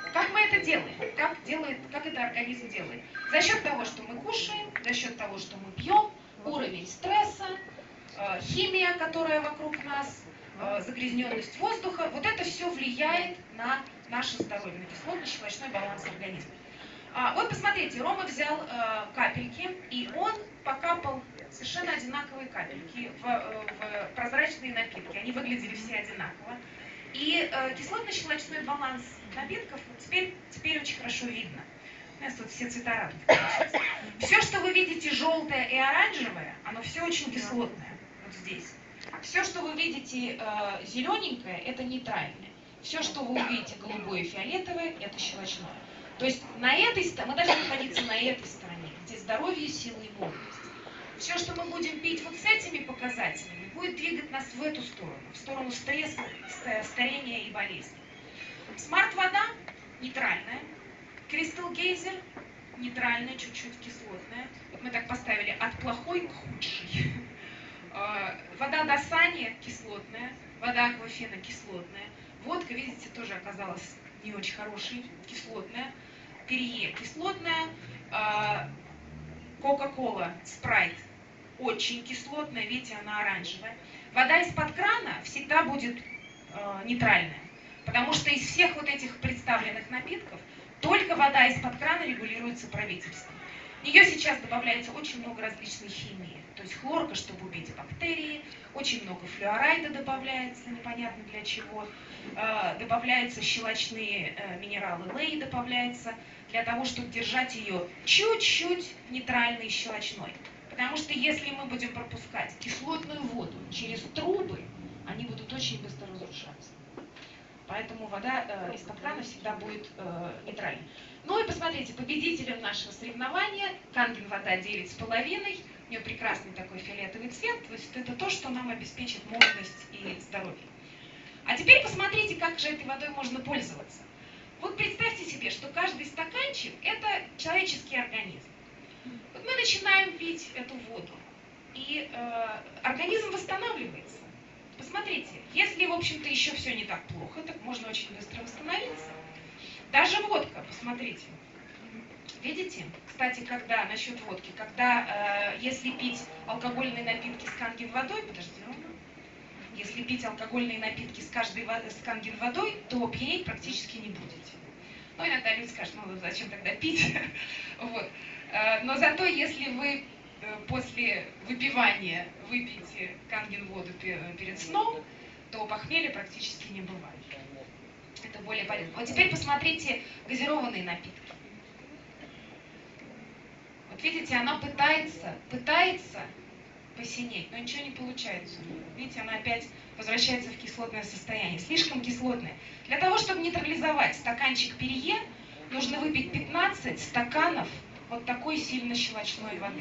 Как мы это делаем? Как, делает, как это организм делает? За счет того, что мы кушаем, за счет того, что мы пьем, уровень стресса, э, химия, которая вокруг нас, э, загрязненность воздуха, вот это все влияет на наше здоровье, на кислотно-щелочной баланс организма. А, вот посмотрите, Рома взял э, капельки, и он покапал совершенно одинаковые капельки в, э, в прозрачные напитки. Они выглядели все одинаково. И э, кислотно-щелочной баланс напитков вот теперь, теперь очень хорошо видно. У нас тут все цвета радуги. Все, что вы видите желтое и оранжевое, оно все очень кислотное. Вот здесь. Все, что вы видите э, зелененькое, это нейтральное. Все, что вы увидите голубое и фиолетовое, это щелочное. То есть на этой стороне, мы должны находиться на этой стороне, где здоровье, сила и молодость. Все, что мы будем пить вот с этими показателями, будет двигать нас в эту сторону, в сторону стресса, старения и болезни. Смарт-вода нейтральная, Crystal Geyser нейтральная, чуть-чуть кислотная. Вот мы так поставили от плохой к худшей. Вода Dasani кислотная, вода Аквафена кислотная. Водка, видите, тоже оказалась не очень хорошей, кислотная. Перье кислотная. Кока-кола, спрайт очень кислотная, видите, она оранжевая. Вода из-под крана всегда будет э, нейтральная, потому что из всех вот этих представленных напитков только вода из-под крана регулируется правительством. В нее сейчас добавляется очень много различной химии, то есть хлорка, чтобы убить бактерии, очень много флюорайда добавляется, непонятно для чего, э, добавляются щелочные э, минералы, лей добавляется, для того, чтобы держать ее чуть-чуть нейтральной и щелочной. Потому что если мы будем пропускать кислотную воду через трубы, они будут очень быстро разрушаться. Поэтому вода э, из-под крана всегда будет э, нейтральной. Ну и посмотрите, победителем нашего соревнования Канген вода девять с половиной. У нее прекрасный такой фиолетовый цвет. То есть это то, что нам обеспечит молодость и здоровье. А теперь посмотрите, как же этой водой можно пользоваться. Вот представьте себе, что каждый стаканчик – это человеческий организм. Вот мы начинаем пить эту воду, и э, организм восстанавливается. Посмотрите, если, в общем-то, еще все не так плохо, так можно очень быстро восстановиться. Даже водка, посмотрите. Видите? Кстати, когда, насчет водки, когда, э, если пить алкогольные напитки с канген водой, подожди, если пить алкогольные напитки с каждой воды, с канген водой, то пьянеть практически не будете. Ну, иногда люди скажут, ну, зачем тогда пить? Вот. Но зато, если вы после выпивания выпьете канген воду перед сном, то похмелья практически не бывает. Это более полезно. Вот теперь посмотрите газированные напитки. Вот видите, она пытается, пытается посинеть, но ничего не получается. Видите, она опять возвращается в кислотное состояние. Слишком кислотное. Для того, чтобы нейтрализовать стаканчик перье, нужно выпить пятнадцать стаканов вот такой сильно щелочной воды.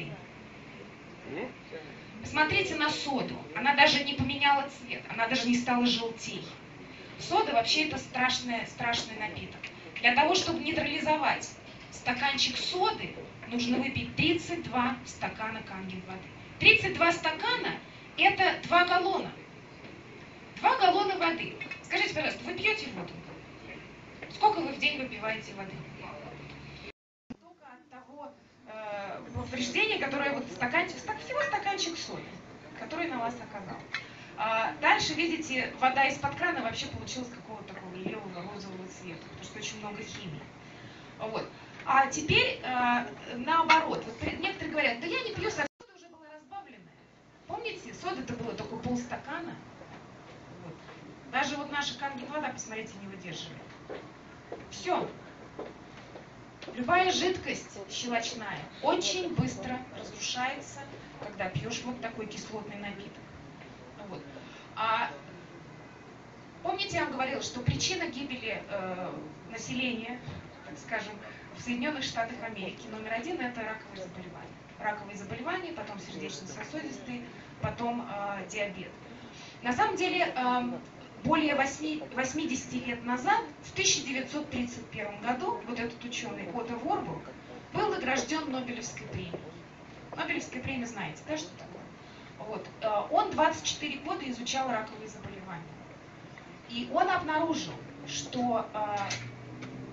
Посмотрите на соду. Она даже не поменяла цвет, она даже не стала желтей. Сода вообще это страшный, страшный напиток. Для того, чтобы нейтрализовать стаканчик соды, нужно выпить тридцать два стакана канген воды. тридцать два стакана – это два галлона. два галлона воды. Скажите, пожалуйста, вы пьете воду? Сколько вы в день выпиваете воды? Только от того э, повреждения, которое вот стаканчик, всего стаканчик соды, который на вас оказал. А дальше, видите, вода из-под крана вообще получилась какого-то такого лилового, розового цвета, потому что очень много химии. Вот. А теперь э, наоборот. Вот некоторые говорят, да я не пью, сода уже была разбавленная. Помните, сода-то было только полстакана. Вот. Даже вот наша канген вода, посмотрите, не выдерживает. Все. Любая жидкость щелочная очень быстро разрушается, когда пьешь вот такой кислотный напиток. Вот. А помните, я вам говорила, что причина гибели э, населения, так скажем, в Соединенных Штатах Америки номер один – это раковые заболевания. Раковые заболевания, потом сердечно-сосудистые, потом э, диабет. На самом деле, э, более восьмидесяти лет назад, в тысяча девятьсот тридцать первом году, вот этот ученый Отто Ворбург был награжден Нобелевской премией. Нобелевская премия, знаете, да, что такое? Вот. Он двадцать четыре года изучал раковые заболевания. И он обнаружил, что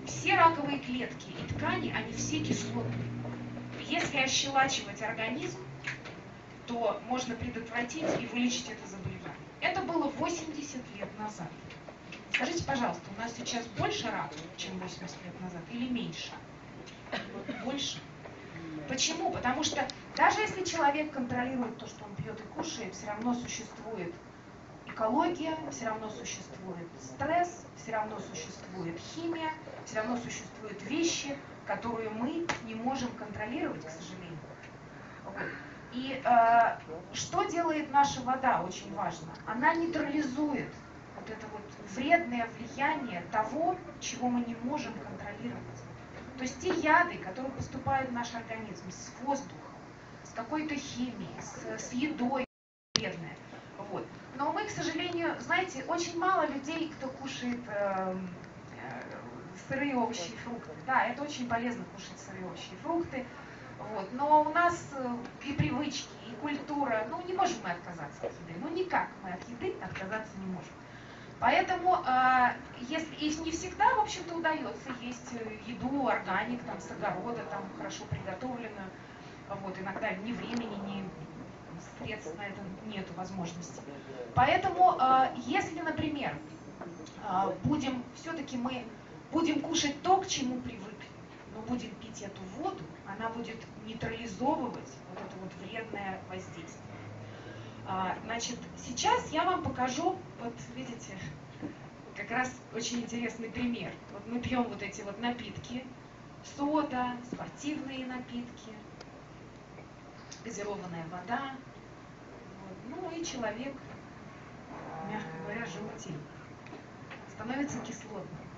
все раковые клетки и ткани, они все кислотные. Если ощелачивать организм, то можно предотвратить и вылечить это заболевание. Это было восемьдесят лет назад. Скажите, пожалуйста, у нас сейчас больше раков, чем восемьдесят лет назад, или меньше? Больше. Почему? Потому что даже если человек контролирует то, что он пьет и кушает, все равно существует экология, все равно существует стресс, все равно существует химия, все равно существуют вещи, которые мы не можем контролировать, к сожалению. Вот. И э, что делает наша вода, очень важно. Она нейтрализует вот это вот вредное влияние того, чего мы не можем контролировать. То есть те яды, которые поступают в наш организм с воздухом, с какой-то химией, с, с едой вредной. Вот. Но мы, к сожалению, знаете, очень мало людей, кто кушает э, э, сырые овощи и фрукты. Да, это очень полезно кушать сырые овощи и фрукты. Вот. Но у нас и привычки, и культура, ну не можем мы отказаться от еды. Ну никак мы от еды отказаться не можем. Поэтому, э, если, и не всегда, в общем-то, удается есть еду, органик, там, с огорода, там, хорошо приготовленную. Вот, иногда ни времени, ни средств на это нету возможности. Поэтому, э, если, например, э, будем, все-таки мы будем кушать то, к чему привыкли, но будем пить эту воду, она будет нейтрализовывать вот это вот вредное воздействие. Значит, сейчас я вам покажу, вот видите, как раз очень интересный пример. Вот мы пьем вот эти вот напитки, сода, спортивные напитки, газированная вода. Вот. Ну и человек, мягко говоря, желтеет, становится кислотным.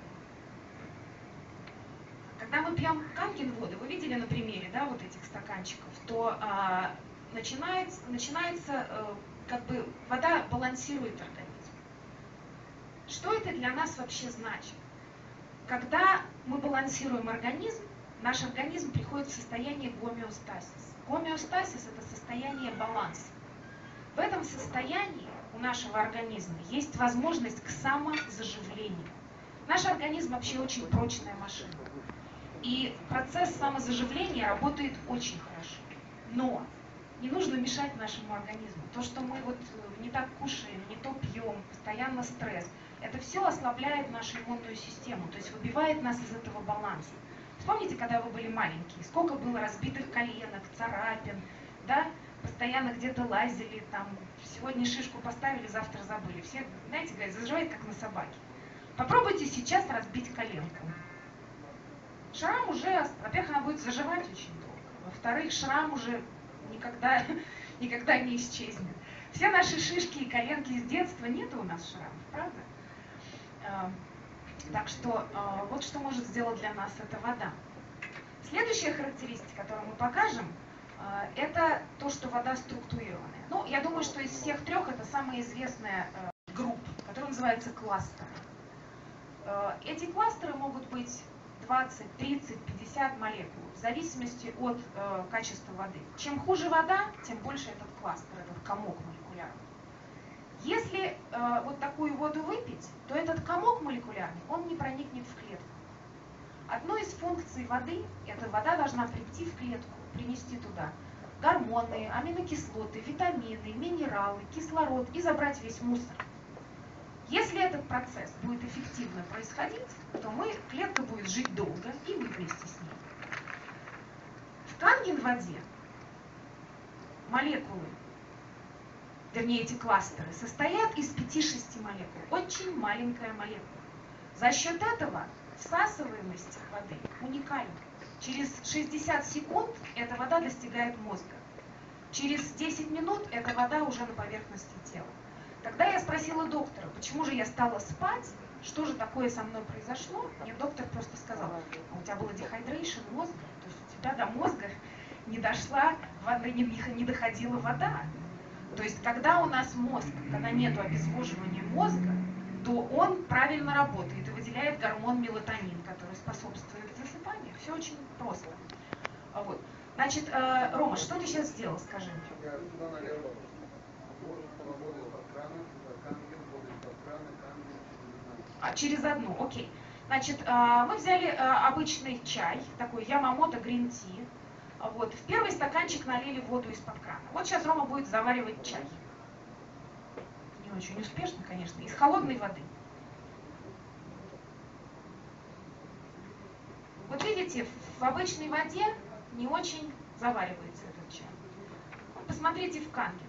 Когда мы пьем Канкин воду, вы видели на примере, да, вот этих стаканчиков, то а, начинается, начинается а, как бы вода балансирует организм. Что это для нас вообще значит? Когда мы балансируем организм, наш организм приходит в состояние гомеостасиса. Гомеостасис – это состояние баланса. В этом состоянии у нашего организма есть возможность к самозаживлению. Наш организм вообще очень прочная машина. И процесс самозаживления работает очень хорошо. Но не нужно мешать нашему организму. То, что мы вот не так кушаем, не то пьем, постоянно стресс, это все ослабляет нашу иммунную систему, то есть выбивает нас из этого баланса. Вспомните, когда вы были маленькие, сколько было разбитых коленок, царапин, да? Постоянно где-то лазили, там, сегодня шишку поставили, завтра забыли. Все, знаете, говорят, заживает как на собаке. Попробуйте сейчас разбить коленку. Шрам уже, во-первых, она будет заживать очень долго. Во-вторых, шрам уже никогда, никогда не исчезнет. Все наши шишки и коленки из детства, нету у нас шрамов, правда? Так что вот что может сделать для нас эта вода. Следующая характеристика, которую мы покажем, это то, что вода структурированная. Ну, я думаю, что из всех трех это самая известная группа, которая называется кластеры. Эти кластеры могут быть двадцать, тридцать, пятьдесят молекул, в зависимости от э, качества воды. Чем хуже вода, тем больше этот кластер, этот комок молекулярный. Если э, вот такую воду выпить, то этот комок молекулярный, он не проникнет в клетку. Одной из функций воды, эта вода должна прийти в клетку, принести туда гормоны, аминокислоты, витамины, минералы, кислород и забрать весь мусор. Если этот процесс будет эффективно происходить, то мы, клетка будет жить долго, и мы вместе с ней. В Канген-воде молекулы, вернее эти кластеры, состоят из пяти-шести молекул. Очень маленькая молекула. За счет этого всасываемость воды уникальна. Через шестьдесят секунд эта вода достигает мозга. Через десять минут эта вода уже на поверхности тела. Когда я спросила доктора, почему же я стала спать, что же такое со мной произошло, мне доктор просто сказал, у тебя было дехайдрейшн мозга, то есть у тебя до мозга не дошла, вода, не, не доходила вода. То есть когда у нас мозг, когда нет обезвоживания мозга, то он правильно работает и выделяет гормон мелатонин, который способствует засыпанию. Все очень просто. Вот. Значит, э, Рома, что ты сейчас сделал, скажи мне? А через одну, окей. Значит, мы взяли обычный чай, такой Ямамото Green Tea. Вот. В первый стаканчик налили воду из-под крана. Вот сейчас Рома будет заваривать чай. Не очень успешно, конечно, из холодной воды. Вот видите, в обычной воде не очень заваривается этот чай. Вот посмотрите в канге.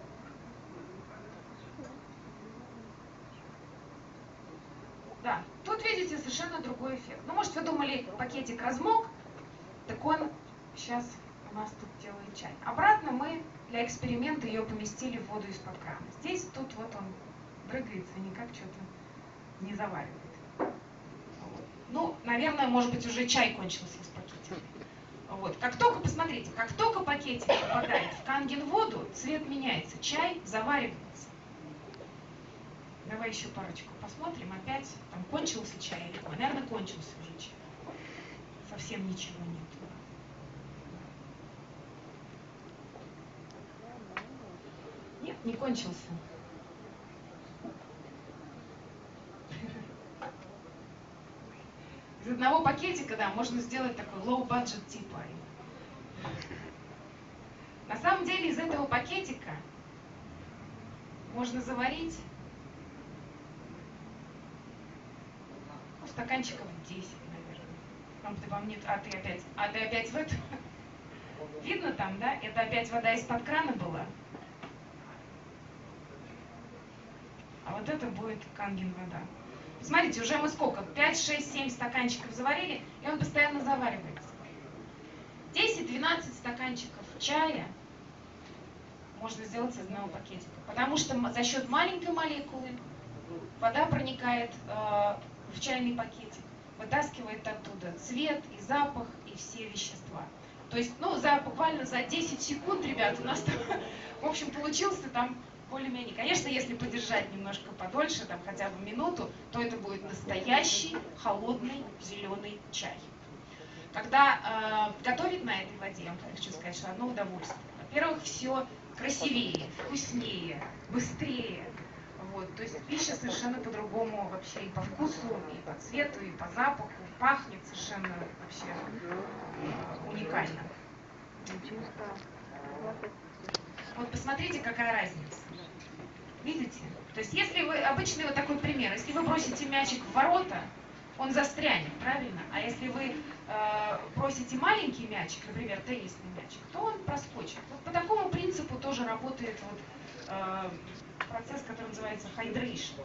Да, тут видите совершенно другой эффект. Ну, может, вы думали, пакетик размок, так он сейчас у нас тут делает чай. Обратно мы для эксперимента ее поместили в воду из-под крана. Здесь, тут вот он дрыгается, никак что-то не заваривает. Ну, наверное, может быть, уже чай кончился из пакетика. Вот. Как только, посмотрите, как только пакетик попадает в канген воду, цвет меняется, чай заваривается. Давай еще парочку посмотрим. Опять там кончился чай или какой? Наверное, кончился уже чай. Совсем ничего нет. Нет, не кончился. Из одного пакетика, да, можно сделать такой low-budget tea party. На самом деле из этого пакетика можно заварить ну, стаканчиков десять, наверное. Там ты вам нет, а ты опять, а ты опять в это. Видно там, да? Это опять вода из-под крана была. А вот это будет канген вода. Смотрите, уже мы сколько? пять, шесть, семь стаканчиков заварили, и он постоянно заваривается. десять-двенадцать стаканчиков чая можно сделать из одного пакетика. Потому что за счет маленькой молекулы вода проникает э, в чайный пакетик, вытаскивает оттуда цвет и запах и все вещества. То есть, ну, за, буквально за десять секунд, ребят, у нас там, в общем, получился там более-менее. Конечно, если подержать немножко подольше, там хотя бы минуту, то это будет настоящий холодный зеленый чай. Когда э, готовить на этой воде, я вам хочу сказать, что одно удовольствие. Во-первых, все красивее, вкуснее, быстрее. Вот, то есть пища совершенно по-другому вообще и по вкусу, и по цвету, и по запаху. Пахнет совершенно вообще э, уникально. Вот посмотрите, какая разница. Видите? То есть если вы, обычный вот такой пример, если вы бросите мячик в ворота, он застрянет, правильно? А если вы э, бросите маленький мячик, например, теннисный мячик, то он проскочит. Вот по такому принципу тоже работает вот, э, процесс, который называется hydration.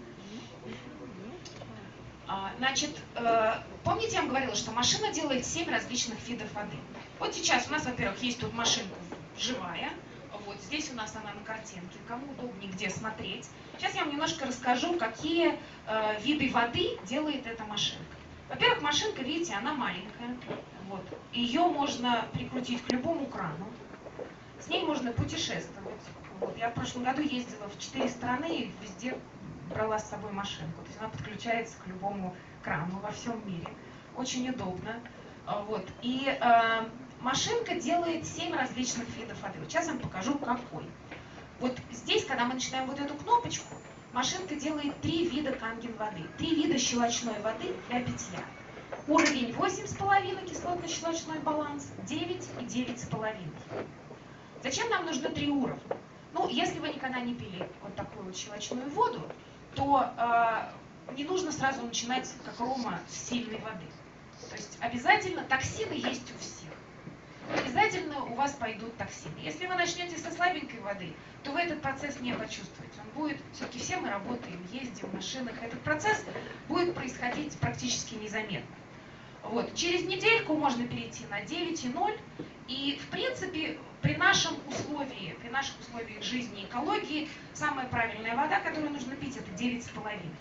А, значит, э, помните, я вам говорила, что машина делает семь различных видов воды. Вот сейчас у нас, во-первых, есть тут машинка живая. Вот здесь у нас она на картинке, кому удобнее где смотреть. Сейчас я вам немножко расскажу, какие э, виды воды делает эта машинка. Во-первых, машинка, видите, она маленькая. Вот. Ее можно прикрутить к любому крану. С ней можно путешествовать. Вот. Я в прошлом году ездила в четыре страны и везде брала с собой машинку. То есть она подключается к любому крану во всем мире. Очень удобно. Вот. И э, машинка делает семь различных видов воды. Вот сейчас я вам покажу, какой. Вот здесь, когда мы начинаем вот эту кнопочку, машинка делает три вида канген воды. Три вида щелочной воды для питья. Уровень восемь с половиной кислотно-щелочной баланс, девять и девять с половиной. Зачем нам нужны три уровня? Ну, если вы никогда не пили вот такую вот щелочную воду, то э, не нужно сразу начинать, как Рома, с сильной воды. То есть обязательно токсины есть у всех. Обязательно у вас пойдут токсины. Если вы начнете со слабенькой воды, то вы этот процесс не почувствуете. Он будет, все-таки все мы работаем, ездим в машинах, этот процесс будет происходить практически незаметно. Вот. Через недельку можно перейти на девять и ноль. И, в принципе, при нашем условии, при наших условиях жизни и экологии, самая правильная вода, которую нужно пить, это девять с половиной.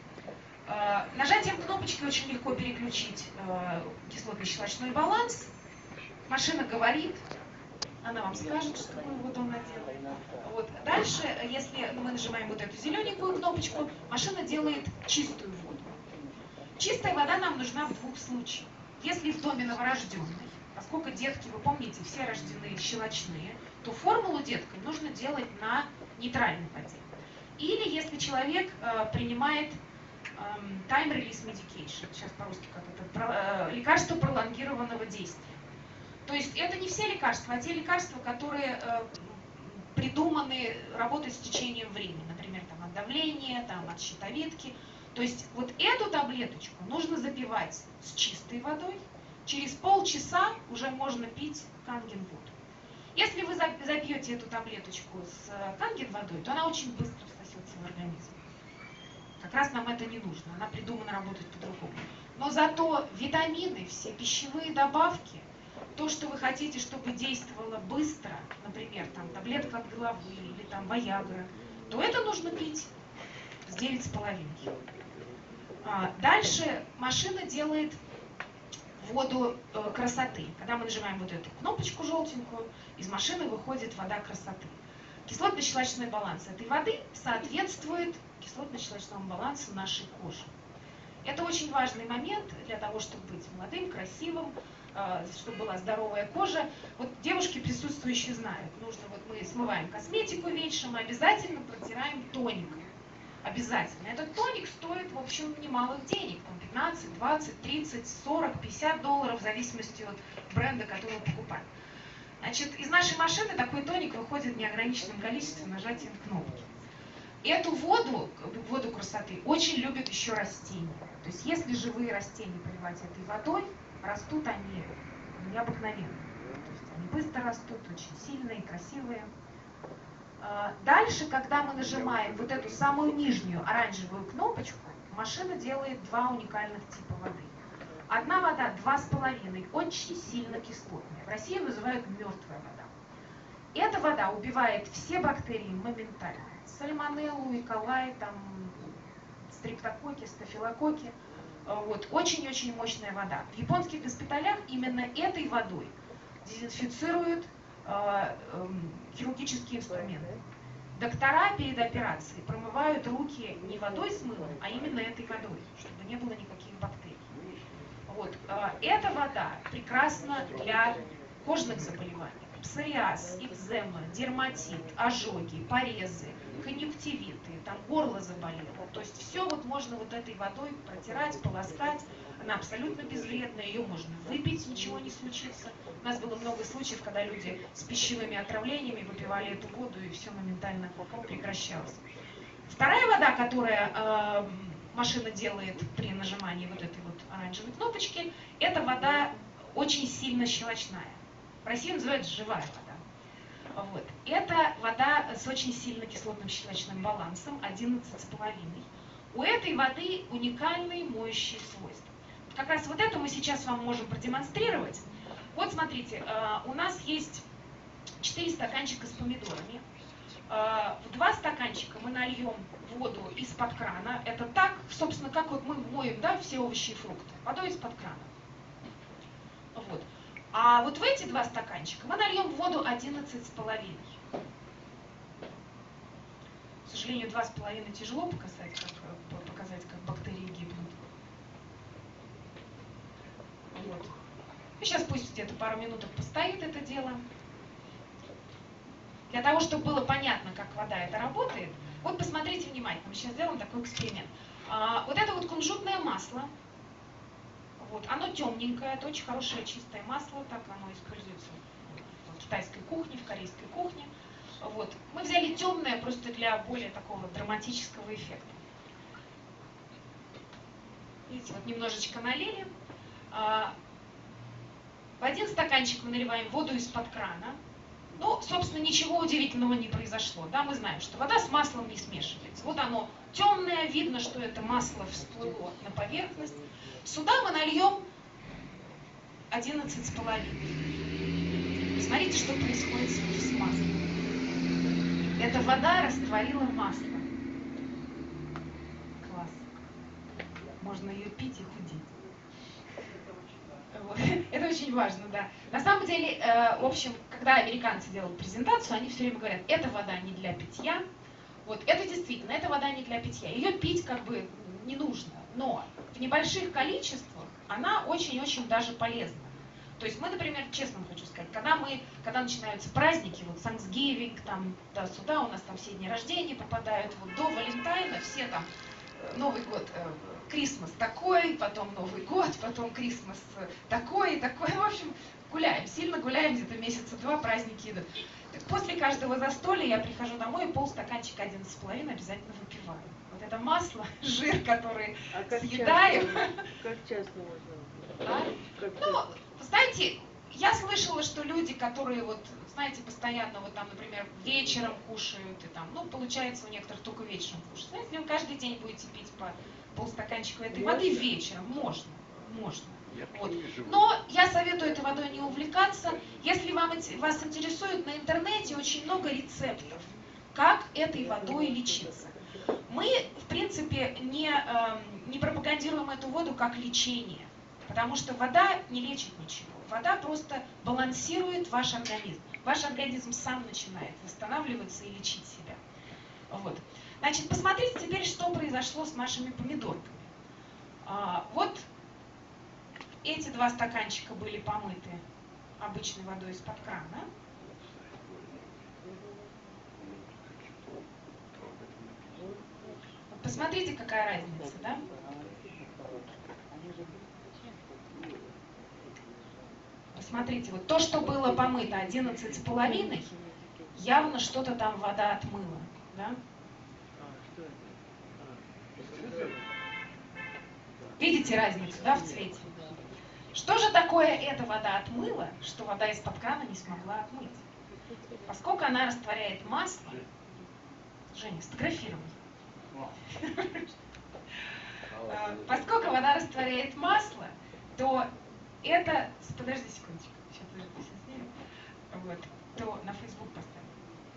Э, нажатием кнопочки очень легко переключить э, кислотно-щелочной баланс. Машина говорит, она вам скажет, что такую воду она делает. Вот. Дальше, если мы нажимаем вот эту зелененькую кнопочку, машина делает чистую воду. Чистая вода нам нужна в двух случаях. Если в доме новорожденный, поскольку детки, вы помните, все рождены щелочные, то формулу деткам нужно делать на нейтральной воде. Или если человек э, принимает time release medication, сейчас по-русски как это, лекарство пролонгированного действия. То есть это не все лекарства, а те лекарства, которые э, придуманы работать с течением времени, например, там, от давления, там, от щитовидки. То есть вот эту таблеточку нужно запивать с чистой водой, через полчаса уже можно пить канген-воду. Если вы запьете эту таблеточку с канген-водой, то она очень быстро всосется в организм. Как раз нам это не нужно, она придумана работать по-другому. Но зато витамины, все пищевые добавки, то, что вы хотите, чтобы действовало быстро, например, там, таблетка от головы или там виагра, то это нужно пить с девять с половиной. А, дальше машина делает воду э, красоты. Когда мы нажимаем вот эту кнопочку желтенькую, из машины выходит вода красоты. Кислотно-щелочной баланс этой воды соответствует кислотно-щелочному балансу нашей кожи. Это очень важный момент для того, чтобы быть молодым, красивым, чтобы была здоровая кожа. Вот девушки присутствующие знают, нужно, вот мы смываем косметику вечером, мы обязательно протираем тоником. Обязательно. Этот тоник стоит, в общем, немалых денег. Там пятнадцать, двадцать, тридцать, сорок, пятьдесят долларов, в зависимости от бренда, который мы покупаем. Значит, из нашей машины такой тоник выходит в неограниченном количестве нажатием кнопки. Эту воду, воду красоты, очень любят еще растения. То есть если живые растения поливать этой водой, растут они необыкновенно. То есть они быстро растут, очень сильные, красивые. Дальше, когда мы нажимаем вот эту самую нижнюю оранжевую кнопочку, машина делает два уникальных типа воды. Одна вода два с половиной, очень сильно кислотная. В России называют мертвая вода. Эта вода убивает все бактерии моментально. Сальмонеллу, и колай, там, стрептококки, стафилококки. Вот. Очень-очень мощная вода. В японских госпиталях именно этой водой дезинфицируют э, э, хирургические инструменты. Доктора перед операцией промывают руки не водой с мылом, а именно этой водой, чтобы не было никаких бактерий. Вот. Э, эта вода прекрасна для кожных заболеваний. Псориаз, экзема, дерматит, ожоги, порезы, конъюнктивиты, там горло заболело. То есть все вот можно вот этой водой протирать, полоскать. Она абсолютно безвредная, ее можно выпить, ничего не случится. У нас было много случаев, когда люди с пищевыми отравлениями выпивали эту воду, и все моментально прекращалось. Вторая вода, которая э, машина делает при нажимании вот этой вот оранжевой кнопочки, это вода очень сильно щелочная. В России называют живая вода. Вот. Это вода с очень сильно кислотным щелочным балансом, одиннадцать с половиной. У этой воды уникальные моющие свойства. Вот как раз вот это мы сейчас вам можем продемонстрировать. Вот смотрите, у нас есть четыре стаканчика с помидорами. В два стаканчика мы нальем воду из-под крана. Это так, собственно, как вот мы моем, да, все овощи и фрукты. Водой из-под крана. Вот. А вот в эти два стаканчика мы нальем воду одиннадцать с половиной. К сожалению, два с половиной тяжело показать, как, показать, как бактерии гибнут. Вот. И сейчас пусть где-то пару минуток постоит это дело. Для того, чтобы было понятно, как вода это работает, вот посмотрите внимательно, мы сейчас сделаем такой эксперимент. А, вот это вот кунжутное масло. Вот, оно темненькое, это очень хорошее чистое масло, так оно используется в китайской кухне, в корейской кухне. Вот. Мы взяли темное просто для более такого драматического эффекта. Видите, вот немножечко налили. В один стаканчик мы наливаем воду из-под крана. Ну, собственно, ничего удивительного не произошло. Да, мы знаем, что вода с маслом не смешивается. Вот оно темное, видно, что это масло всплыло на поверхность. Сюда мы нальем одиннадцать с половиной. Смотрите, что происходит с маслом. Эта вода растворила масло. Класс. Можно ее пить и худеть. Вот. Это очень важно, да. На самом деле, э, в общем, когда американцы делают презентацию, они все время говорят, эта вода не для питья. Вот, это действительно, эта вода не для питья. Ее пить как бы не нужно, но в небольших количествах она очень-очень даже полезна. То есть мы, например, честно хочу сказать, когда мы, когда начинаются праздники, вот Thanksgiving, там, да, сюда у нас там все дни рождения попадают, вот до Валентайна все там Новый год, Крисмас такой, потом Новый год, потом Крисмас такой, такой. В общем, гуляем, сильно гуляем, где-то месяца два, праздники идут. Так после каждого застолья я прихожу домой и полстаканчика одиннадцать с половиной обязательно выпиваю. Вот это масло, жир, который а как съедаем. Часто, как часто можно? А? Как Ну, часто? знаете, я слышала, что люди, которые вот, знаете, постоянно вот там, например, вечером кушают, и там, ну, получается у некоторых только вечером кушать. Знаете, если вы каждый день будете пить по полстаканчика этой Можно? воды вечером, можно, можно. Вот. Но я советую этой водой не увлекаться. Если вам, вас интересует, на интернете очень много рецептов, как этой водой лечиться. Мы, в принципе, не, э, не пропагандируем эту воду как лечение, потому что вода не лечит ничего. Вода просто балансирует ваш организм. Ваш организм сам начинает восстанавливаться и лечить себя. Вот. Значит, посмотрите теперь, что произошло с нашими помидорками. А, вот эти два стаканчика были помыты обычной водой из-под крана. Вот посмотрите, какая разница, да? Посмотрите, вот то, что было помыто одиннадцать с половиной, явно что-то там вода отмыла, да? Видите разницу, да, в цвете? Что же такое эта вода отмыла, что вода из-под крана не смогла отмыть? Поскольку она растворяет масло, Женя, сфотографируй. Поскольку вода растворяет масло, то это... Подожди секундочку, сейчас подожди, сейчас снимем. Вот, то на Facebook поставим.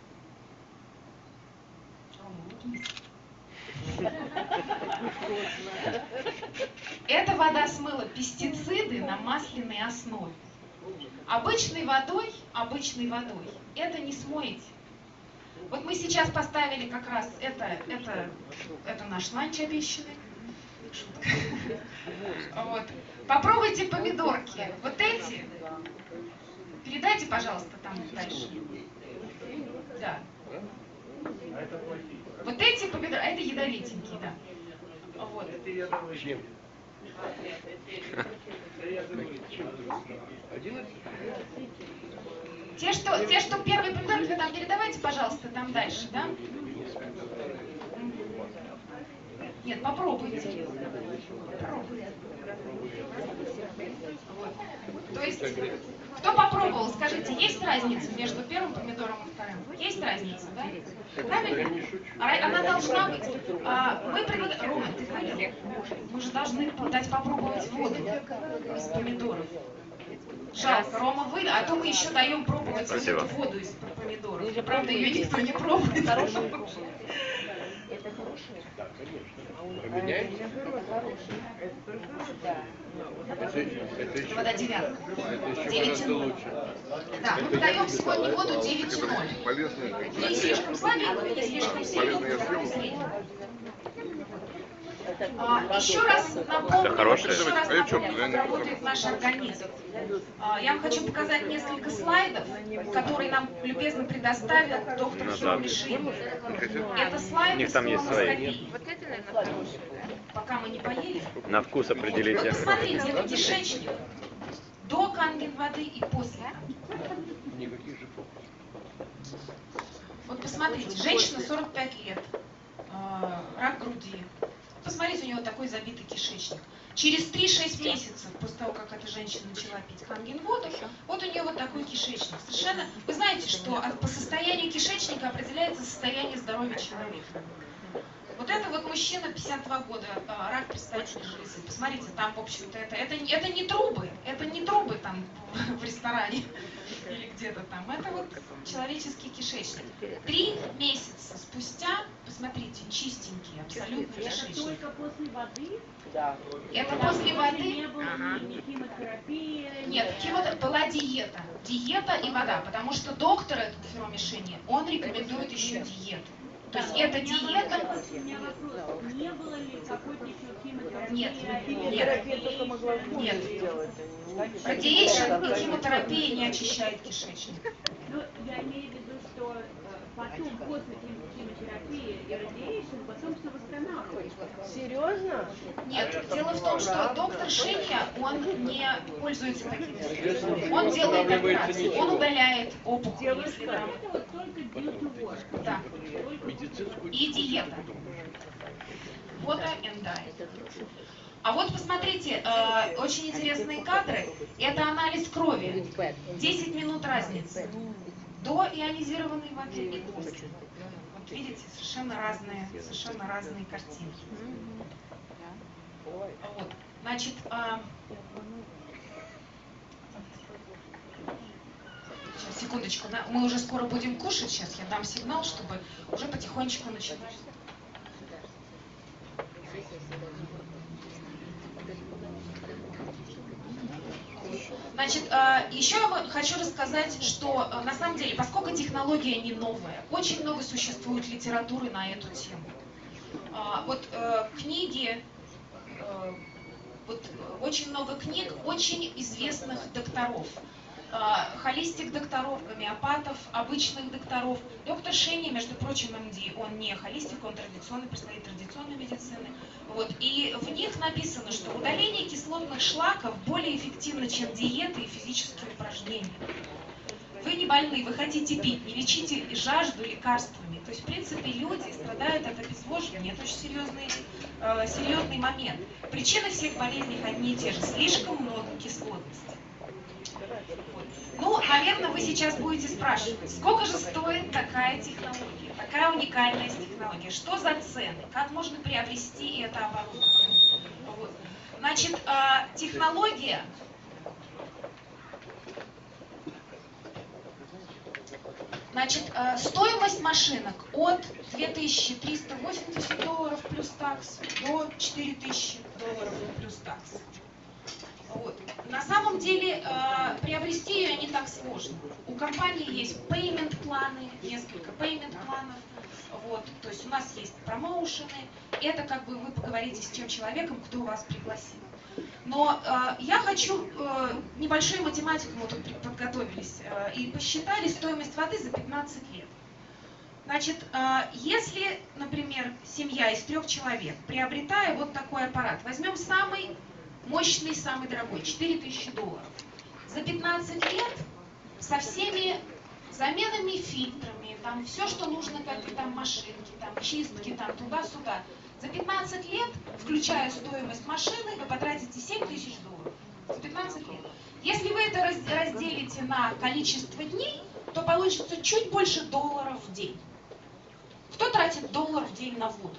Эта вода смыла пестициды на масляной основе. Обычной водой, обычной водой это не смоете. Вот мы сейчас поставили как раз это, это, это наш ланч обещанный. Вот. Попробуйте помидорки. Вот эти. Передайте, пожалуйста, там дальше. Да. Вот эти помидоры, а это ядовитенькие, да. Вот. Те, что, те, что первые помидорки, вы там передавайте, пожалуйста, там дальше, да? Нет, попробуйте. Попробуйте. Вот. То есть, кто попробовал, скажите, есть разница между первым помидором и вторым? Есть разница, да? Правильно? Она должна быть. А, мы предлагаем... Рома, ты говорил. Мы же должны дать попробовать воду из помидоров. Жалко, Рома, вы, а то мы еще даем пробовать вот эту воду из помидоров. Правда, ее никто не пробует. Это хорошее? Да, конечно. Поменяется? Это хорошее. Это вода девятка. Это еще девять гораздо и ноль. лучше. Да, мы подаем сегодня воду девять и ноль. Не слишком слабенькую, не слишком сильную, такую среднюю. А, еще раз напомню, еще раз напомню, как работает наш организм. А, я вам хочу показать несколько слайдов, которые нам любезно предоставил доктор Хиромишин. Это слайды с колоноскопией. Вот это, наверное, хорошее, да? Пока мы не поели. На вкус определите. Вот посмотрите, это кишечник до кангенводы и после. Никаких жиров. Вот посмотрите, женщина сорок пять лет, э, рак груди. Посмотрите, у него такой забитый кишечник. Через три-шесть месяцев после того, как эта женщина начала пить кангенводу, вот у нее вот такой кишечник. Совершенно. Вы знаете, что по состоянию кишечника определяется состояние здоровья человека. Вот это вот мужчина, пятьдесят два года, рак предстательной железы. Посмотрите, там, в общем-то, это, это, это не трубы, это не трубы там в ресторане или где-то там. Это вот человеческий кишечник. Три месяца спустя, посмотрите, чистенький, абсолютно кишечник. Это только после воды? Да. Это после воды? Не было ни химиотерапии? Нет, химиотерапия, была диета. Диета и вода, потому что доктор этот Хиромишини, он рекомендует еще диету. То есть это диета... У меня вопрос. Не было ли какой-то еще химиотерапии? Нет, Химиотерапия только могла в Нет. муже сделать. Радиейшн и химиотерапия не очищает кишечник. Ну, я имею в виду, что э, потом после химиотерапии и радиейшн потом все восстанавливается. Серьезно? Нет, дело в том, что доктор Шенья, он не пользуется такими средствами. Он делает операции, он удаляет опухоль, если там... Это вот только due to work. Да. Медицинскую И диета. Water and diet. А вот посмотрите, э, очень интересные кадры. Это анализ крови. десять минут разницы. До ионизированной воды и после. Вот видите, совершенно разные, совершенно разные картинки. Вот. Значит, э, сейчас, секундочку, да, мы уже скоро будем кушать. Сейчас я дам сигнал, чтобы уже потихонечку начинать. Значит, еще я хочу рассказать, что на самом деле, поскольку технология не новая, очень много существует литературы на эту тему. Вот книги, вот очень много книг очень известных докторов. Холистик докторов, гомеопатов, обычных докторов. Доктор Шенья, между прочим, эм ди, он не холистик, он традиционный, представитель традиционной медицины. Вот. И в них написано, что удаление кислотных шлаков более эффективно, чем диета и физические упражнения. Вы не больны, вы хотите пить, не лечите жажду лекарствами. То есть, в принципе, люди страдают от обезвоживания. Это очень серьезный, э, серьезный момент. Причины всех болезней одни и те же. Слишком много кислотности. Ну, наверное, вы сейчас будете спрашивать, сколько же стоит такая технология, такая уникальная технология, что за цены, как можно приобрести это оборудование. Вот. Значит, технология Значит, стоимость машинок от две тысячи триста восемьдесят долларов плюс такс до четыре тысячи долларов плюс такс. Вот. На самом деле э, приобрести ее не так сложно. У компании есть payment планы, несколько payment планов. Вот. То есть у нас есть промоушены. Это как бы вы поговорите с тем человеком, кто вас пригласил. Но э, я хочу э, небольшую математику, мы тут подготовились, э, и посчитали стоимость воды за пятнадцать лет. Значит, э, если, например, семья из трех человек, приобретая вот такой аппарат, возьмем самый мощный, самый дорогой, четыре тысячи долларов. За пятнадцать лет со всеми заменами, фильтрами, там все, что нужно, какие там машинки, там чистки, там туда-сюда. За пятнадцать лет, включая стоимость машины, вы потратите семь тысяч долларов. За пятнадцать лет. Если вы это разделите на количество дней, то получится чуть больше долларов в день. Кто тратит доллар в день на воду?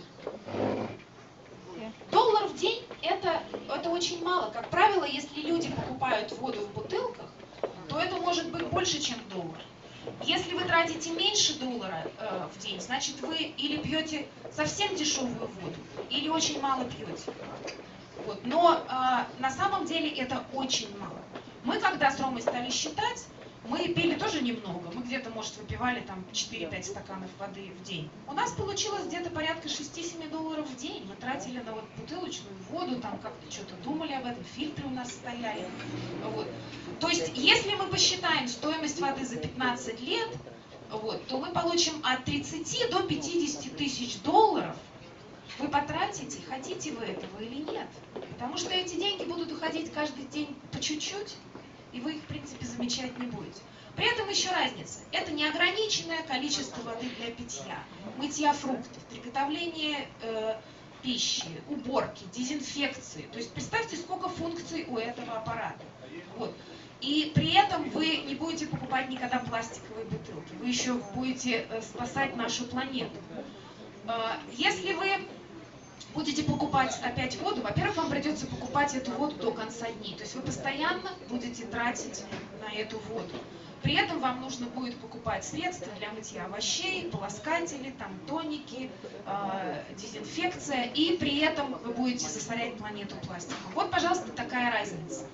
Доллар в день это, это очень мало. Как правило, если люди покупают воду в бутылках, то это может быть больше, чем доллар. Если вы тратите меньше доллара э, в день, значит вы или пьете совсем дешевую воду, или очень мало пьете. Вот. Но э, на самом деле это очень мало. Мы когда с Ромой стали считать, мы пили тоже немного. Мы где-то, может, выпивали там четыре-пять стаканов воды в день. У нас получилось где-то порядка шесть-семь долларов в день. Мы тратили на вот бутылочную воду, там как-то что-то думали об этом, фильтры у нас стояли. Вот. То есть, если мы посчитаем стоимость воды за пятнадцать лет, вот, то мы получим от тридцати до пятидесяти тысяч долларов. Вы потратите, хотите вы этого или нет. Потому что эти деньги будут уходить каждый день по чуть-чуть, и вы их, в принципе, замечать не будете. При этом еще разница. Это неограниченное количество воды для питья, мытья фруктов, приготовления э, пищи, уборки, дезинфекции. То есть представьте, сколько функций у этого аппарата. Вот. И при этом вы не будете покупать никогда пластиковые бутылки. Вы еще будете э, спасать нашу планету. Э, если вы будете покупать опять воду, во-первых, вам придется покупать эту воду до конца дней. То есть вы постоянно будете тратить на эту воду. При этом вам нужно будет покупать средства для мытья овощей, полоскатели, там, тоники, э, дезинфекция. И при этом вы будете засорять планету пластиком. Вот, пожалуйста, такая разница.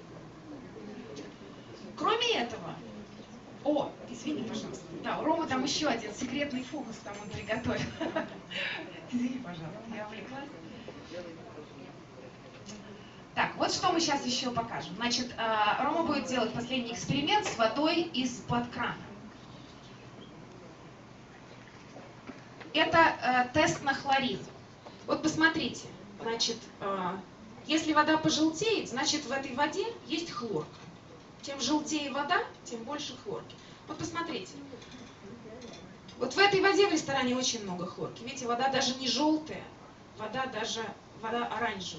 Кроме этого... О, извини, пожалуйста. Да, у Ромы там еще один секретный фокус там он приготовил. Извини, пожалуйста, я увлеклась. Так, вот что мы сейчас еще покажем. Значит, Рома будет делать последний эксперимент с водой из-под крана. это э, тест на хлорид. Вот посмотрите, значит, э, если вода пожелтеет, значит в этой воде есть хлорка. Чем желтее вода, тем больше хлорки. Вот посмотрите. Вот в этой воде в ресторане очень много хлорки. Видите, вода даже не желтая, вода даже вода оранжевая.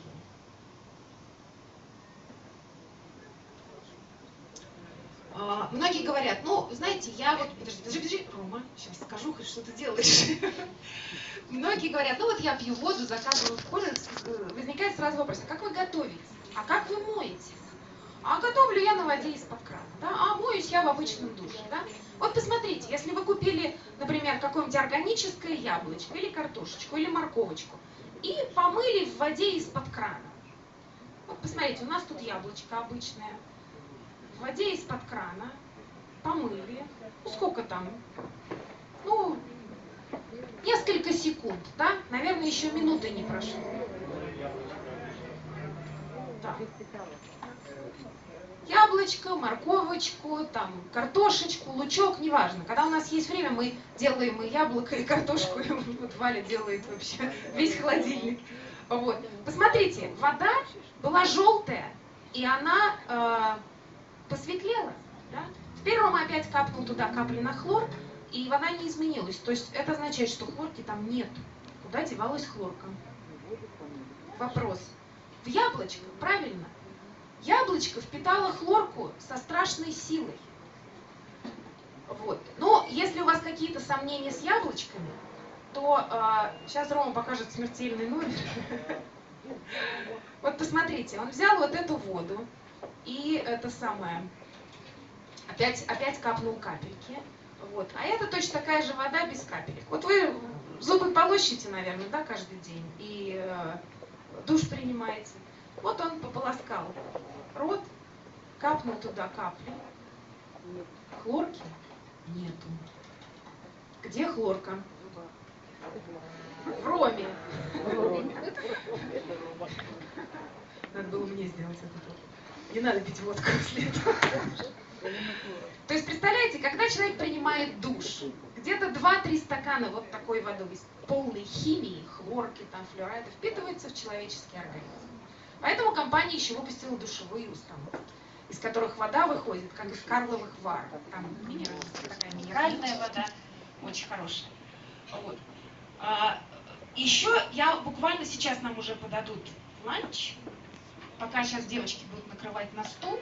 А, многие говорят, ну, знаете, я вот... Подожди, подожди, подожди, Рома, сейчас скажу, хоть что ты делаешь. Многие говорят, ну вот я пью воду, заказываю в колледж, возникает сразу вопрос, а как вы готовите? А как вы моете? А готовлю я на воде из-под крана, да? А моюсь я в обычном душе, да? Вот посмотрите, если вы купили, например, какое-нибудь органическое яблочко, или картошечку, или морковочку, и помыли в воде из-под крана. Вот посмотрите, у нас тут яблочко обычное, в воде из-под крана, помыли, ну сколько там, ну, несколько секунд, да? Наверное, еще минуты не прошло. Да. Яблочко, морковочку, там, картошечку, лучок, неважно. Когда у нас есть время, мы делаем и яблоко, и картошку, и вот Валя делает вообще весь холодильник. Вот. Посмотрите, вода была желтая, и она э, посветлела. Да? Теперь Рома опять капнул туда капли на хлор, и вода не изменилась. То есть это означает, что хлорки там нет. Куда девалась хлорка? Вопрос. В яблочко, правильно. Яблочко впитало хлорку со страшной силой. Вот. Но если у вас какие-то сомнения с яблочками, то э, сейчас Рома покажет смертельный номер. Вот посмотрите, он взял вот эту воду и это самое, опять, опять капнул капельки. Вот. А это точно такая же вода без капелек. Вот вы зубы полощите, наверное, да, каждый день, и э, душ принимаете. Вот он пополоскал рот, капнул туда капли. Хлорки нету. Где хлорка? В Роме. Надо было мне сделать это. Не надо пить водку после этого. То есть, представляете, когда человек принимает душ, где-то два-три стакана вот такой воды, полной химии, хлорки, там, флюорида, впитывается в человеческий организм. Поэтому компания еще выпустила душевые установки, из которых вода выходит, как из карловых вар. Там минеральная, такая минеральная вода, очень хорошая. Вот. А, еще я буквально сейчас нам уже подадут ланч, пока сейчас девочки будут накрывать на стол.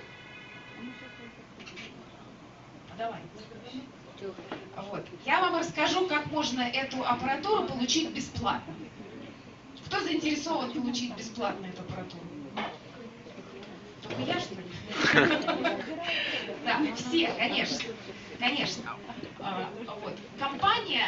Давай. Вот. Я вам расскажу, как можно эту аппаратуру получить бесплатно. Кто заинтересован получить бесплатно эту аппаратуру? Только я, что ли? Да, все, конечно. Конечно. Вот. Компания,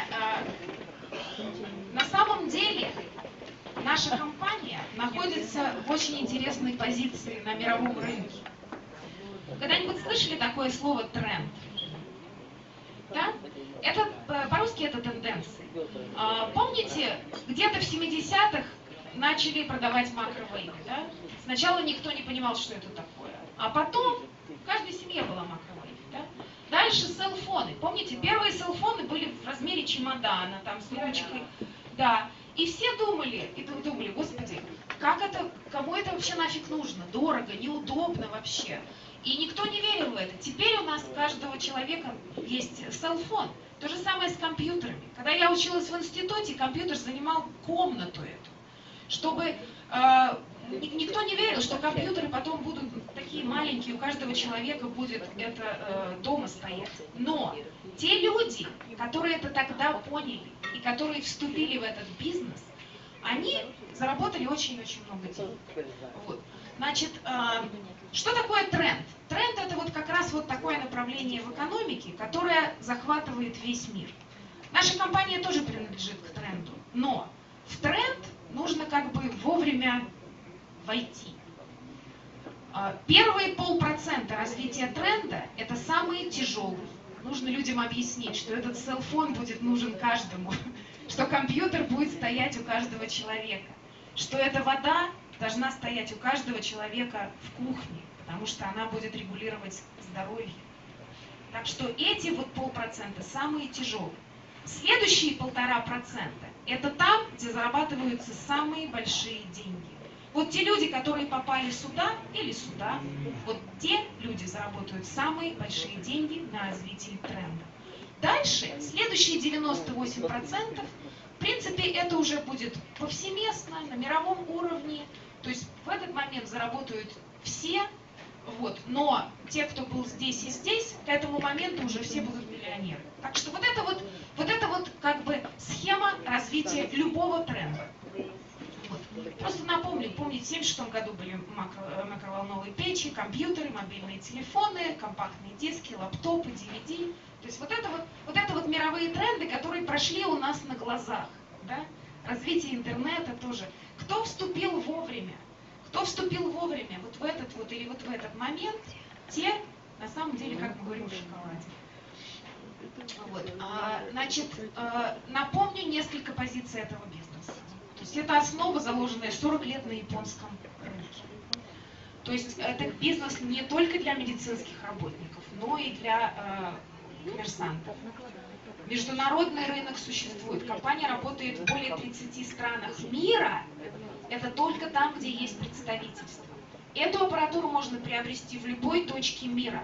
на самом деле, наша компания находится в очень интересной позиции на мировом рынке. Когда-нибудь слышали такое слово тренд? Да? Это, по-русски это тенденции. Помните, где-то в семидесятых начали продавать макровейвы, да? Сначала никто не понимал, что это такое. А потом в каждой семье была макровейв, да? Дальше селфоны. Помните, первые селфоны были в размере чемодана, там с ручкой. Да. И все думали, и думали, господи, как это, кому это вообще нафиг нужно? Дорого, неудобно вообще. И никто не верил в это. Теперь у нас у каждого человека есть селфон. То же самое с компьютерами. Когда я училась в институте, компьютер занимал комнату эту. Чтобы э, никто не верил, что компьютеры потом будут такие маленькие, у каждого человека будет это э, дома стоять. Но те люди, которые это тогда поняли и которые вступили в этот бизнес, они заработали очень-очень много денег. Вот. Значит, э, что такое тренд? Тренд это вот как раз вот такое направление в экономике, которое захватывает весь мир. Наша компания тоже принадлежит к тренду, но в тренд нужно как бы вовремя войти. Первые полпроцента развития тренда это самые тяжелые. Нужно людям объяснить, что этот селфон будет нужен каждому, что компьютер будет стоять у каждого человека, что эта вода должна стоять у каждого человека в кухне, потому что она будет регулировать здоровье. Так что эти вот полпроцента самые тяжелые. Следующие полтора процента – это там, где зарабатываются самые большие деньги. Вот те люди, которые попали сюда или сюда, вот те люди заработают самые большие деньги на развитии тренда. Дальше, следующие девяносто восемь процентов, в принципе, это уже будет повсеместно, на мировом уровне. То есть в этот момент заработают все, вот, но те, кто был здесь и здесь, к этому моменту уже все будут миллионеры. Так что вот это вот, вот это вот как бы схема развития любого тренда. Вот. Просто напомню, помните, в семьдесят шестом году были макро, макроволновые печи, компьютеры, мобильные телефоны, компактные диски, лаптопы, ди ви ди. То есть вот это вот, вот это вот мировые тренды, которые прошли у нас на глазах. Да? Развитие интернета тоже. Кто вступил вовремя? Кто вступил вовремя вот в этот вот или вот в этот момент, те на самом деле, как мы говорим, в шоколаде. Вот. А, значит, э, напомню несколько позиций этого бизнеса. То есть это основа, заложенная сорок лет на японском рынке. То есть это бизнес не только для медицинских работников, но и для э, коммерсантов. Международный рынок существует. Компания работает в более тридцати странах мира. Это только там, где есть представительство. Эту аппаратуру можно приобрести в любой точке мира.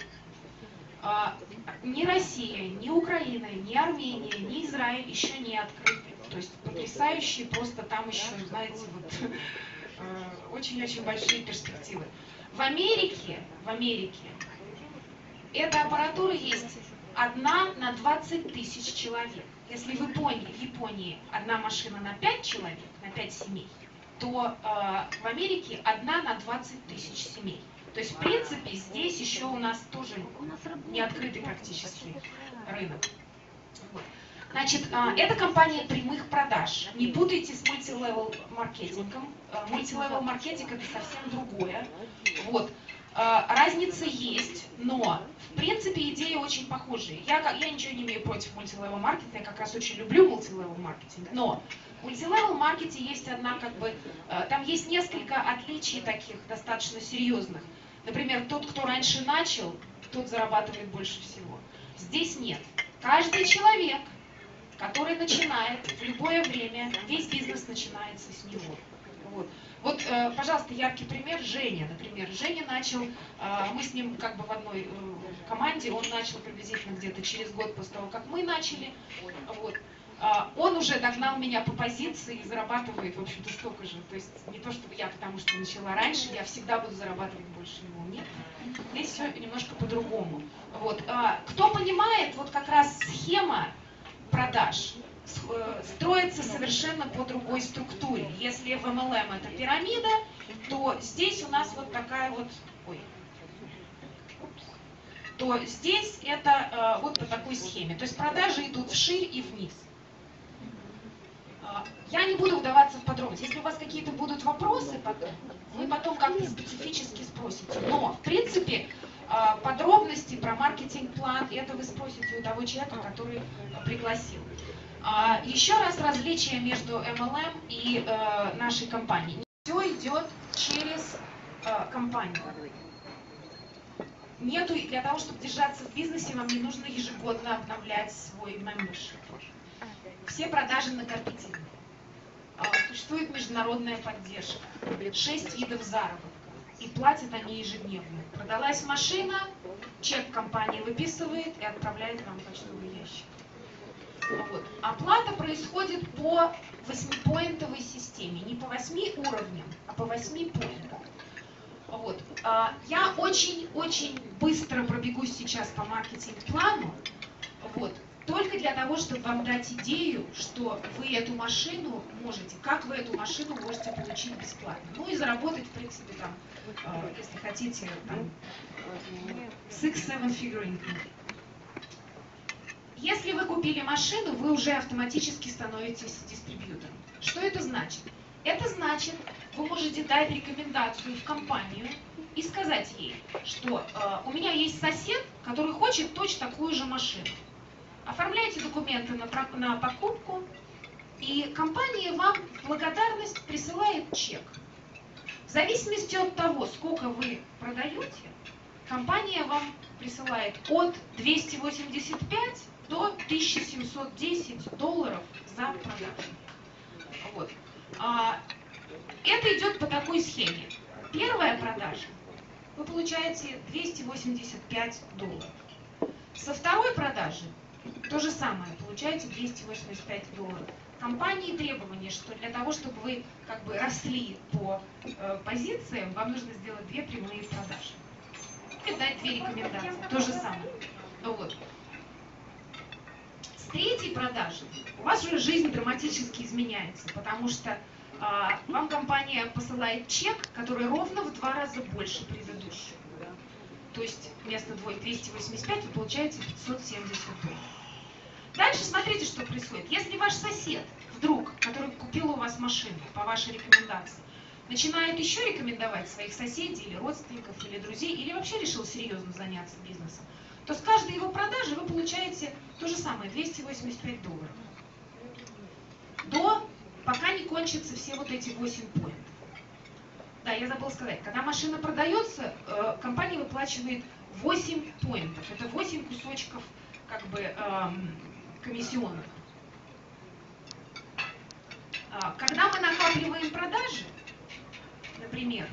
Ни Россия, ни Украина, ни Армения, ни Израиль еще не открыты. То есть потрясающие, просто там еще, знаете, вот очень-очень большие перспективы. В Америке, в Америке эта аппаратура есть одна на двадцать тысяч человек. Если в Японии, в Японии одна машина на пять человек, на пять семей, то э, в Америке одна на двадцать тысяч семей. То есть, в принципе, здесь еще у нас тоже не открытый практически рынок. Вот. Значит, э, это компания прямых продаж. Не путайте с мультилевел маркетингом. Мультилевел маркетинг это совсем другое. Вот. Э, разница есть, но в принципе идеи очень похожие. Я, я ничего не имею против мультилевел маркетинга, я как раз очень люблю мультилевел маркетинг, но в мультилевел маркете есть одна, как бы, э, там есть несколько отличий таких достаточно серьезных. Например, тот, кто раньше начал, тот зарабатывает больше всего. Здесь нет. Каждый человек, который начинает в любое время, весь бизнес начинается с него. Вот, вот э, пожалуйста, яркий пример Женя, например. Женя начал, э, мы с ним как бы в одной э, команде, он начал приблизительно где-то через год после того, как мы начали. Вот. Он уже догнал меня по позиции и зарабатывает, в общем-то, столько же. То есть не то, чтобы я, потому что начала раньше, я всегда буду зарабатывать больше его. Нет, здесь все немножко по-другому. Вот. Кто понимает, вот как раз схема продаж строится совершенно по другой структуре. Если в эм эл эм это пирамида, то здесь у нас вот такая вот... Ой. То здесь это вот по такой схеме. То есть продажи идут вширь и вниз. Я не буду вдаваться в подробности. Если у вас какие-то будут вопросы потом, вы потом как-то специфически спросите. Но, в принципе, подробности про маркетинг-план, это вы спросите у того человека, который пригласил. Еще раз различие между эм эл эм и нашей компанией. Все идет через компанию. Нету, для того, чтобы держаться в бизнесе, вам не нужно ежегодно обновлять свой membership. Все продажи накопительные. Существует международная поддержка. Шесть видов заработка. И платят они ежедневно. Продалась машина, чек компания выписывает и отправляет вам в почтовый ящик. Вот. Оплата происходит по восьмипоинтовой системе. Не по восьми уровням, а по восьми поинтам. Вот. Я очень-очень быстро пробегусь сейчас по маркетинг-плану. Вот. Только для того, чтобы вам дать идею, что вы эту машину можете, как вы эту машину можете получить бесплатно. Ну и заработать, в принципе, там, э, если хотите, там, six-seven figure income. Если вы купили машину, вы уже автоматически становитесь дистрибьютором. Что это значит? Это значит, вы можете дать рекомендацию в компанию и сказать ей, что э, у меня есть сосед, который хочет точно такую же машину. Оформляйте документы на, на покупку, и компания вам в благодарность присылает чек. В зависимости от того, сколько вы продаете, компания вам присылает от двухсот восьмидесяти пяти до тысячи семисот десяти долларов за продажу. Вот. А, это идет по такой схеме. Первая продажа, вы получаете двести восемьдесят пять долларов. Со второй продажи то же самое, получаете двести восемьдесят пять долларов. Компании требования, что для того, чтобы вы как бы росли по э, позициям, вам нужно сделать две прямые продажи. И дать две рекомендации, то же самое. Вот. С третьей продажи у вас уже жизнь драматически изменяется, потому что а, вам компания посылает чек, который ровно в два раза больше предыдущего. То есть вместо двести восемьдесят пять вы получаете пятьсот семьдесят долларов. Дальше смотрите, что происходит. Если ваш сосед вдруг, который купил у вас машину по вашей рекомендации, начинает еще рекомендовать своих соседей или родственников, или друзей, или вообще решил серьезно заняться бизнесом, то с каждой его продажи вы получаете то же самое, двести восемьдесят пять долларов. До, пока не кончатся все вот эти восемь поинтов. Да, я забыла сказать, когда машина продается, компания выплачивает восемь поинтов. Это восемь кусочков как бы эм, комиссионных. Когда мы накапливаем продажи, например,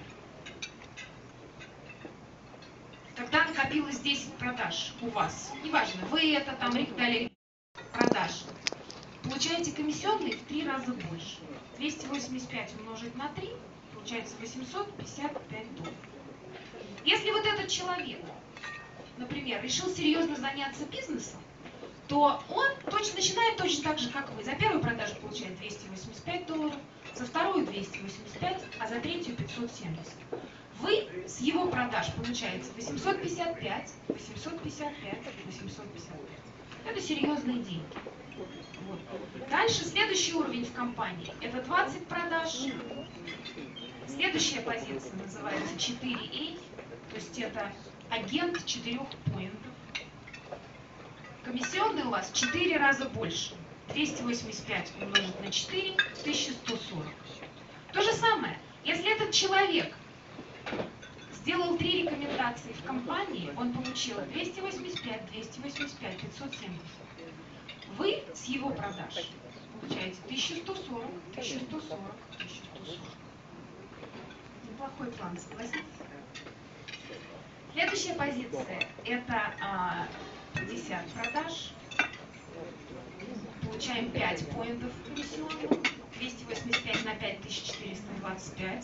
когда накопилось десять продаж у вас, неважно, вы это там дали продаж, получаете комиссионные в три раза больше. двести восемьдесят пять умножить на три, получается восемьсот пятьдесят пять долларов. Если вот этот человек, например, решил серьезно заняться бизнесом, то он точно начинает точно так же, как вы. За первую продажу получает двести восемьдесят пять долларов, за вторую двести восемьдесят пять, а за третью пятьсот семьдесят. Вы с его продаж получаете восемьсот пятьдесят пять, восемьсот пятьдесят пять, восемьсот пятьдесят пять. Это серьезные деньги. Вот. Дальше следующий уровень в компании – это двадцать продаж. Следующая позиция называется четыре А, то есть это агент четырех поинтов. Комиссионные у вас в четыре раза больше. двести восемьдесят пять умножить на четыре – тысяча сто сорок. То же самое, если этот человек сделал три рекомендации в компании, он получил двести восемьдесят пять, двести восемьдесят пять, пятьсот семьдесят. Вы с его продаж получаете тысяча сто сорок, тысяча сто сорок, тысяча сто сорок. Неплохой план, согласитесь? Следующая позиция – это а, пятьдесят продаж. Получаем пять поинтов комиссионных. двести восемьдесят пять на пять – тысяча четыреста двадцать пять.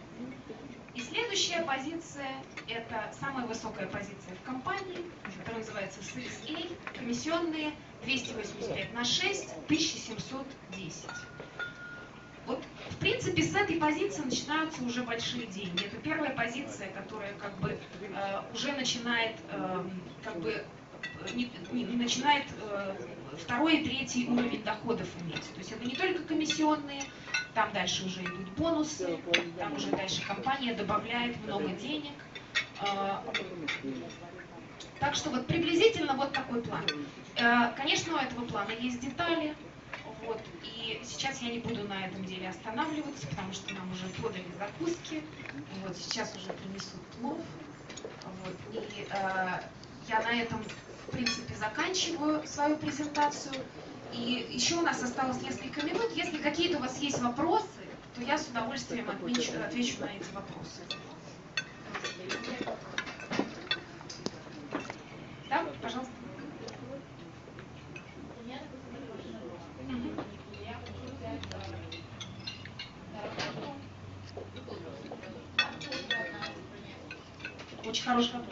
И следующая позиция – это самая высокая позиция в компании, которая называется шесть А. Комиссионные двести восемьдесят пять на шесть – тысяча семьсот десять. Вот, в принципе, с этой позиции начинаются уже большие деньги. Это первая позиция, которая как бы э, уже начинает, э, как бы, не, не, начинает э, второй и третий уровень доходов иметь. То есть это не только комиссионные, там дальше уже идут бонусы, там уже дальше компания добавляет много денег. Э, так что вот приблизительно вот такой план. Э, конечно, у этого плана есть детали. Вот, и сейчас я не буду на этом деле останавливаться, потому что нам уже подали закуски. Вот, сейчас уже принесут плов. Вот, и э, я на этом, в принципе, заканчиваю свою презентацию. И еще у нас осталось несколько минут. Если какие-то у вас есть вопросы, то я с удовольствием отмечу, отвечу на эти вопросы. Да, пожалуйста. Очень хороший вопрос.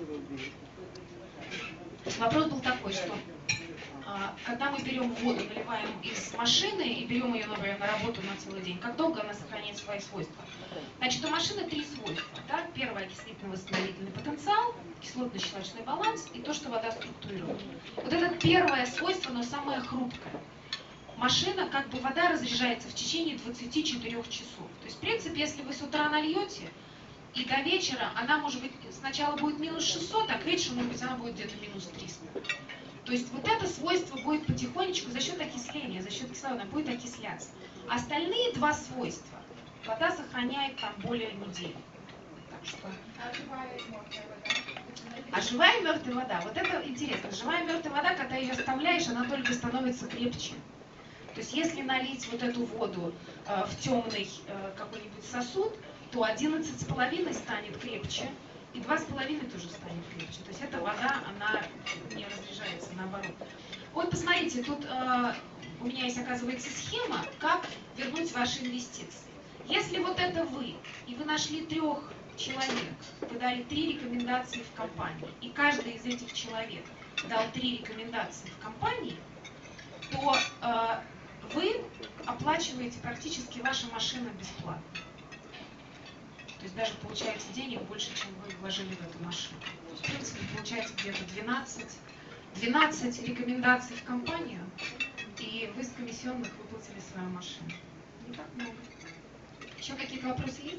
Вопрос был такой, что а, когда мы берем воду, наливаем из машины и берем ее, например, на работу на целый день, как долго она сохраняет свои свойства? Значит, у машины три свойства. Да? Первое – окислительно-восстановительный потенциал, кислотно-щелочной баланс и то, что вода структурирует. Вот это первое свойство, но самое хрупкое. Машина, как бы вода разряжается в течение двадцати четырёх часов. То есть, в принципе, если вы с утра нальете, и до вечера она, может быть, сначала будет минус шестьсот, а к вечеру, может быть, она будет где-то минус триста. То есть вот это свойство будет потихонечку за счет окисления, за счет кислорода будет окисляться. Остальные два свойства вода сохраняет там более недели. Так что... А живая морская вода? А живая и мертвая вода, вот это интересно. Живая и мертвая вода, когда ее оставляешь, она только становится крепче. То есть если налить вот эту воду э, в темный э, какой-нибудь сосуд, то одиннадцать с половиной станет крепче, и два с половиной тоже станет крепче. То есть эта вода, она не разряжается, наоборот. Вот посмотрите, тут э, у меня есть, оказывается, схема, как вернуть ваши инвестиции. Если вот это вы, и вы нашли трех человек, вы дали три рекомендации в компании, и каждый из этих человек дал три рекомендации в компании, то э, вы оплачиваете практически вашу машину бесплатно. То есть даже получаете денег больше, чем вы вложили в эту машину. То есть, в принципе, получаете где-то двенадцать, двенадцать рекомендаций в компанию, и вы с комиссионных выплатили свою машину. Не так много. Еще какие-то вопросы есть?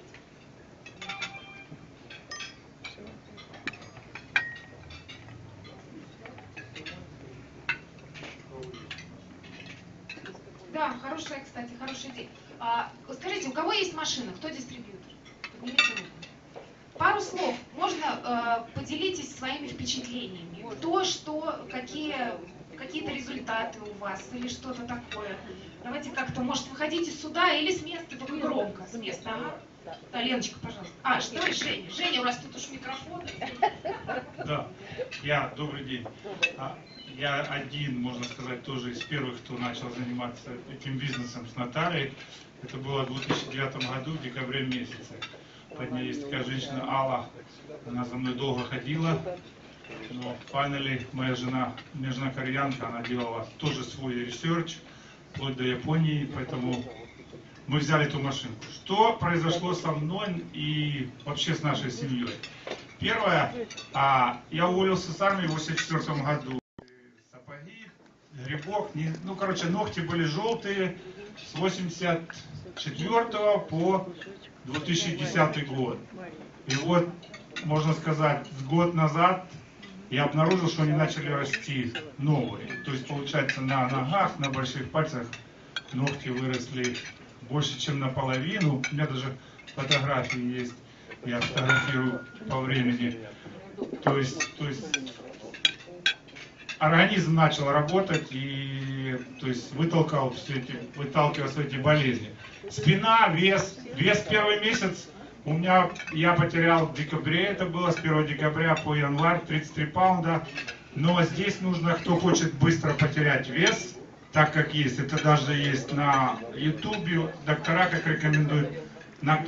Да, хорошая, кстати, хорошая идея. А, скажите, у кого есть машина? Кто дистрибьютор? Поднимите руку. Пару слов. Можно э, поделитесь своими впечатлениями. То, что, какие, какие-то результаты у вас или что-то такое. Давайте как-то, может, выходите сюда или с места, только громко, с места. Ага. Да, Леночка, пожалуйста. А, что Женя? Женя, у вас тут уж микрофон. Да, я, добрый день. Я один, можно сказать, тоже из первых, кто начал заниматься этим бизнесом с Натальей. Это было в две тысячи девятом году, в декабре месяце. Под ней есть такая женщина Алла, она за мной долго ходила. Но finally, моя жена, моя жена кореянка, она делала тоже свой ресерч, вплоть до Японии, поэтому мы взяли эту машинку. Что произошло со мной и вообще с нашей семьей? Первое, а, я уволился с армии в восемьдесят четвёртом году. Сапоги, грибок, не, ну короче, ногти были желтые с восемьдесят четвёртого по две тысячи десятый год. И вот, можно сказать, год назад я обнаружил, что они начали расти новые. То есть, получается, на ногах, на больших пальцах ногти выросли больше, чем наполовину. У меня даже фотографии есть. Я фотографирую по времени. То есть, то есть организм начал работать и то есть, вытолкал все эти, выталкивал все эти болезни. Спина, вес. Вес первый месяц у меня, я потерял в декабре, это было с первого декабря по январь, тридцать три паунда. Но здесь нужно, кто хочет быстро потерять вес, так как есть, это даже есть на ютубе, доктора как рекомендуют, на,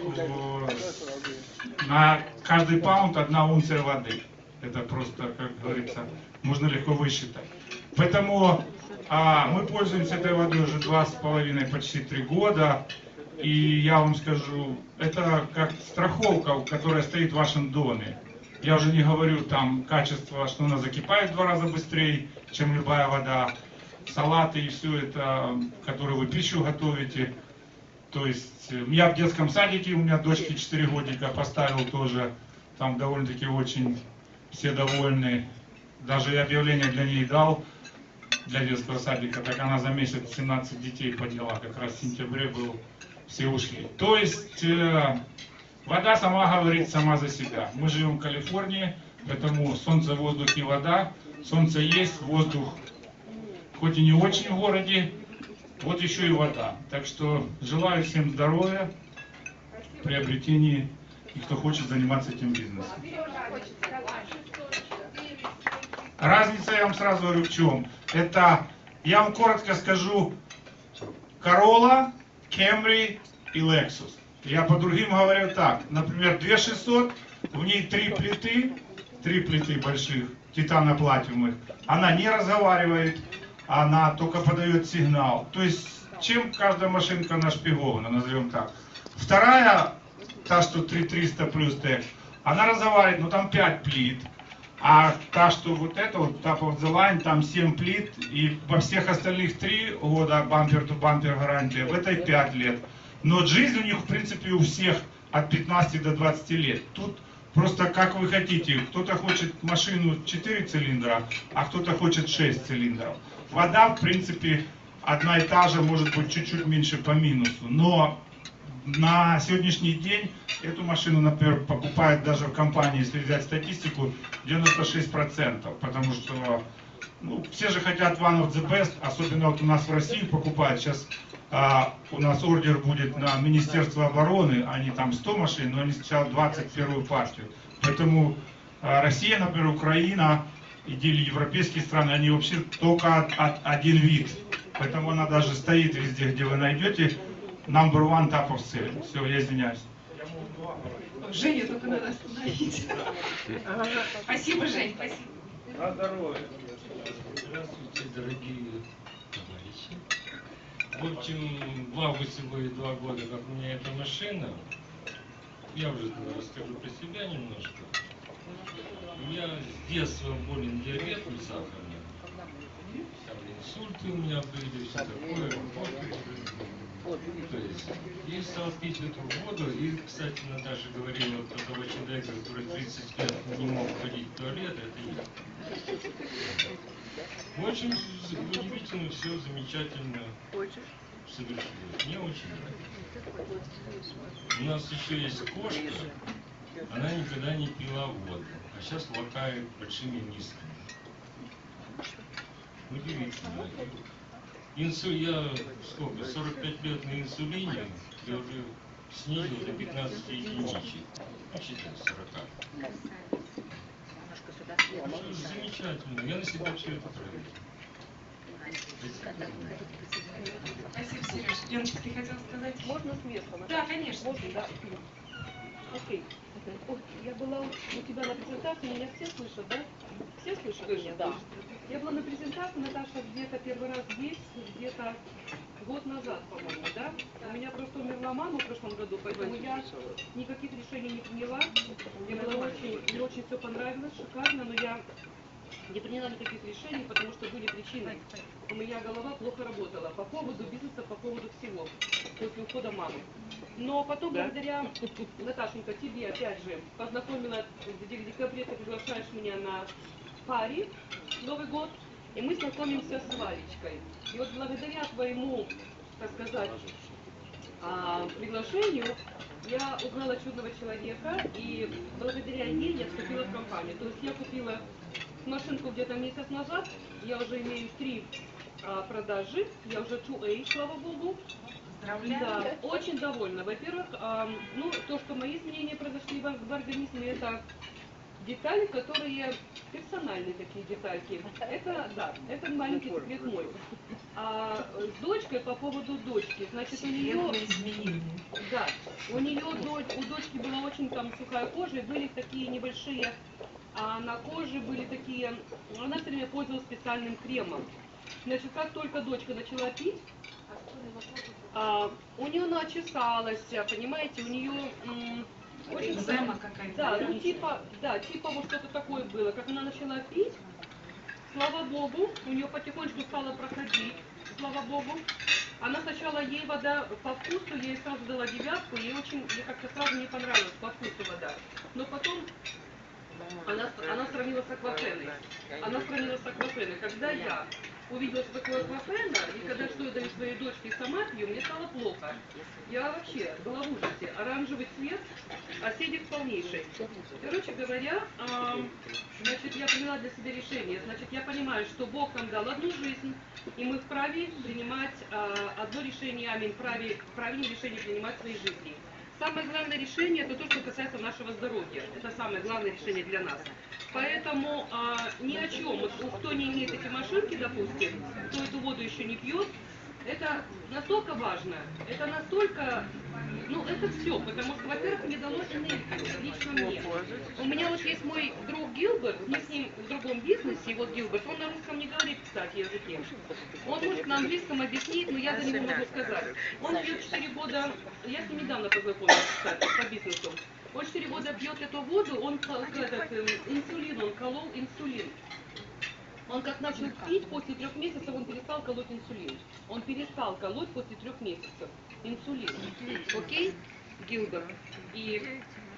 на каждый паунд одна унция воды. Это просто, как говорится, можно легко высчитать. Поэтому а, мы пользуемся этой водой уже два с половиной, почти три года. И я вам скажу, это как страховка, которая стоит в вашем доме. Я уже не говорю там качество, что она закипает в два раза быстрее, чем любая вода. Салаты и все это, которые вы пищу готовите. То есть я в детском садике, у меня дочке четыре годика, поставил тоже, там довольно-таки очень все довольны. Даже я объявление для ней дал, для детского садика, так она за месяц семнадцать детей подняла, как раз в сентябре был, все ушли. То есть э, вода сама говорит сама за себя. Мы живем в Калифорнии, поэтому солнце, воздух и вода. Солнце есть, воздух хоть и не очень в городе, вот еще и вода. Так что желаю всем здоровья, приобретений, и кто хочет заниматься этим бизнесом. Разница, я вам сразу говорю, в чем. Это, я вам коротко скажу, Corolla, Camry и Lexus. Я по другим говорю так. Например, две тысячи шестьсот, в ней три плиты, три плиты больших, титано-платиновых. Она не разговаривает, она только подает сигнал. То есть, чем каждая машинка нашпигована, назовем так. Вторая, та, что три триста плюс тег, она разговаривает, но там пять плит. А та, что вот эта, вот Top of the Line, там семь плит, и во всех остальных три года бампер-то-бампер гарантия, в этой пять лет. Но жизнь у них, в принципе, у всех от пятнадцати до двадцати лет. Тут просто как вы хотите. Кто-то хочет машину четыре цилиндра, а кто-то хочет шесть цилиндров. Вода, в принципе, одна и та же, может быть, чуть-чуть меньше по минусу. Но на сегодняшний день эту машину, например, покупают даже в компании, если взять статистику, девяносто шесть процентов, потому что ну, все же хотят one of the best, особенно вот у нас в России покупают. Сейчас а, у нас ордер будет на Министерство обороны, они там сто машин, но они сначала двадцать первую партию. Поэтому а, Россия, например, Украина или европейские страны, они вообще только от, от, один вид. Поэтому она даже стоит везде, где вы найдете. Number one top of sale. Все, я извиняюсь. Женя, только надо остановить. Спасибо, Жень, спасибо. На здоровье. Здравствуйте, дорогие товарищи. В общем, в августе будет два года, как у меня эта машина. Я уже расскажу про себя немножко. Я с детства болен диабетом сахарным. Там инсульты у меня были, все такое. Вот, то есть, и стал пить эту воду. И, кстати, Наташа говорила про того человека, который тридцать лет не мог ходить в туалет, это я. Очень удивительно, все замечательно совершилось. Мне очень нравится. У нас еще есть кошка, она никогда не пила воду, а сейчас лакает большими мисками. Удивительно. Инсу... Я сколько? сорок пять лет на инсулине, я уже снизил до пятнадцати единичек. Ну, считай, сорока. Замечательно. Я на себя все это проверю. Спасибо, Сереж. Леночка, ты хотела сказать? Можно с места? Да, конечно. Можно, да? Окей. Ой, я была у тебя на презентации, меня все слышат, да? Все слышат меня? Да. Я была на презентации, Наташа, где-то первый раз здесь, где-то год назад, по-моему, да? У меня просто умерла мама в прошлом году, поэтому я никаких решений не приняла. Мне было очень, мне очень все понравилось, шикарно, но я не приняла никаких решений, потому что были причины. У меня голова плохо работала по поводу бизнеса, по поводу всего, после ухода мамы. Но потом, да? благодаря, Наташенька, тебе, опять же, познакомила, в декабре ты приглашаешь меня на пари, Новый год, и мы знакомимся с Валечкой. И вот благодаря твоему, так сказать, а, приглашению, я узнала чудного человека, и благодаря ей я вступила в компанию. То есть я купила машинку где-то месяц назад, я уже имею три а, продажи, я уже два А, слава богу. Поздравляю. Да, очень довольна. Во-первых, а, ну, то, что мои изменения произошли в, в организме, это детали, которые персональные такие детальки. Это, да, это маленький секрет мой. А с дочкой по поводу дочки, значит, у нее... Да, у нее, у дочки была очень там сухая кожа, и были такие небольшие, а на коже были такие... Она все время пользовалась специальным кремом. Значит, как только дочка начала пить, а, у нее она очесалась, понимаете, у нее... Очень экзема какая-то. Да, ну типа, да, типа вот что-то такое было. Как она начала пить, слава богу, у нее потихонечку стало проходить, слава богу. Она сначала, ей вода по вкусу, я ей сразу дала девятку, ей очень, ей как-то сразу не понравилась по вкусу вода. Но потом она, она сравнила с аквафеной. Она сравнила с аквафеной. Когда я увидела, что такое аквафена, и когда что я даю своей дочке сама пью, мне стало плохо. Я вообще была в ужасе. Оранжевый цвет, асидик полнейший. Короче говоря, э, значит, я приняла для себя решение. Значит, я понимаю, что Бог нам дал одну жизнь, и мы вправе принимать э, одно решение, аминь, вправе, правильное решение принимать в своей жизни. Самое главное решение – это то, что касается нашего здоровья. Это самое главное решение для нас. Поэтому а, ни о чем. Вот, кто не имеет эти машинки, допустим, кто эту воду еще не пьет, это настолько важно, это настолько, ну это все, потому что, во-первых, мне дало энергию, лично мне. У меня вот есть мой друг Гилберт, мы с ним в другом бизнесе, и вот Гилберт, он на русском не говорит, кстати, языке. Он может на английском объяснить, но я за него могу сказать. Он пьет четыре года, я с ним недавно познакомилась, кстати, по бизнесу. Он четыре года пьет эту воду, он этот, инсулин, он колол инсулин. Он как начал пить, после трех месяцев он перестал колоть инсулин. Он перестал колоть после трех месяцев инсулин. Окей, Гилберт? И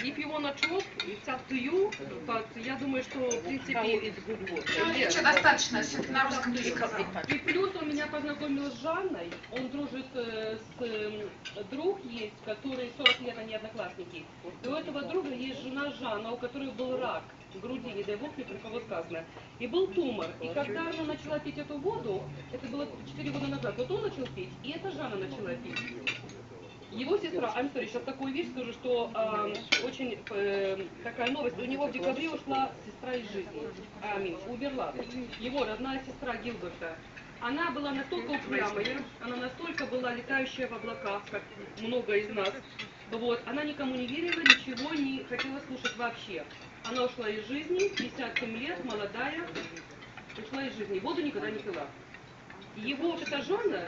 If you wanna chop, it's up to you, but я думаю, что, в принципе, Ну, yes. ничего, достаточно, все-таки на русском ты сказала. И плюс он меня познакомил с Жанной, он дружит э, с э, друг есть, который сорок лет, они одноклассники. И у этого друга есть жена Жанна, у которой был рак груди, не дай бог, не про кого сказано. И был тумор. И когда она начала пить эту воду, это было четыре года назад, вот он начал пить, и эта Жанна начала пить. Его сестра, I'm sorry, сейчас такую вещь скажу, что э, очень э, такая новость, у него в декабре ушла сестра из жизни, Амин, умерла. Его родная сестра Гилберта. Она была настолько упрямая, она настолько была летающая в облаках, как много из нас. Вот, она никому не верила, ничего не хотела слушать вообще. Она ушла из жизни, пятьдесят семь лет, молодая, ушла из жизни, воду никогда не пила. Его вот эта жена,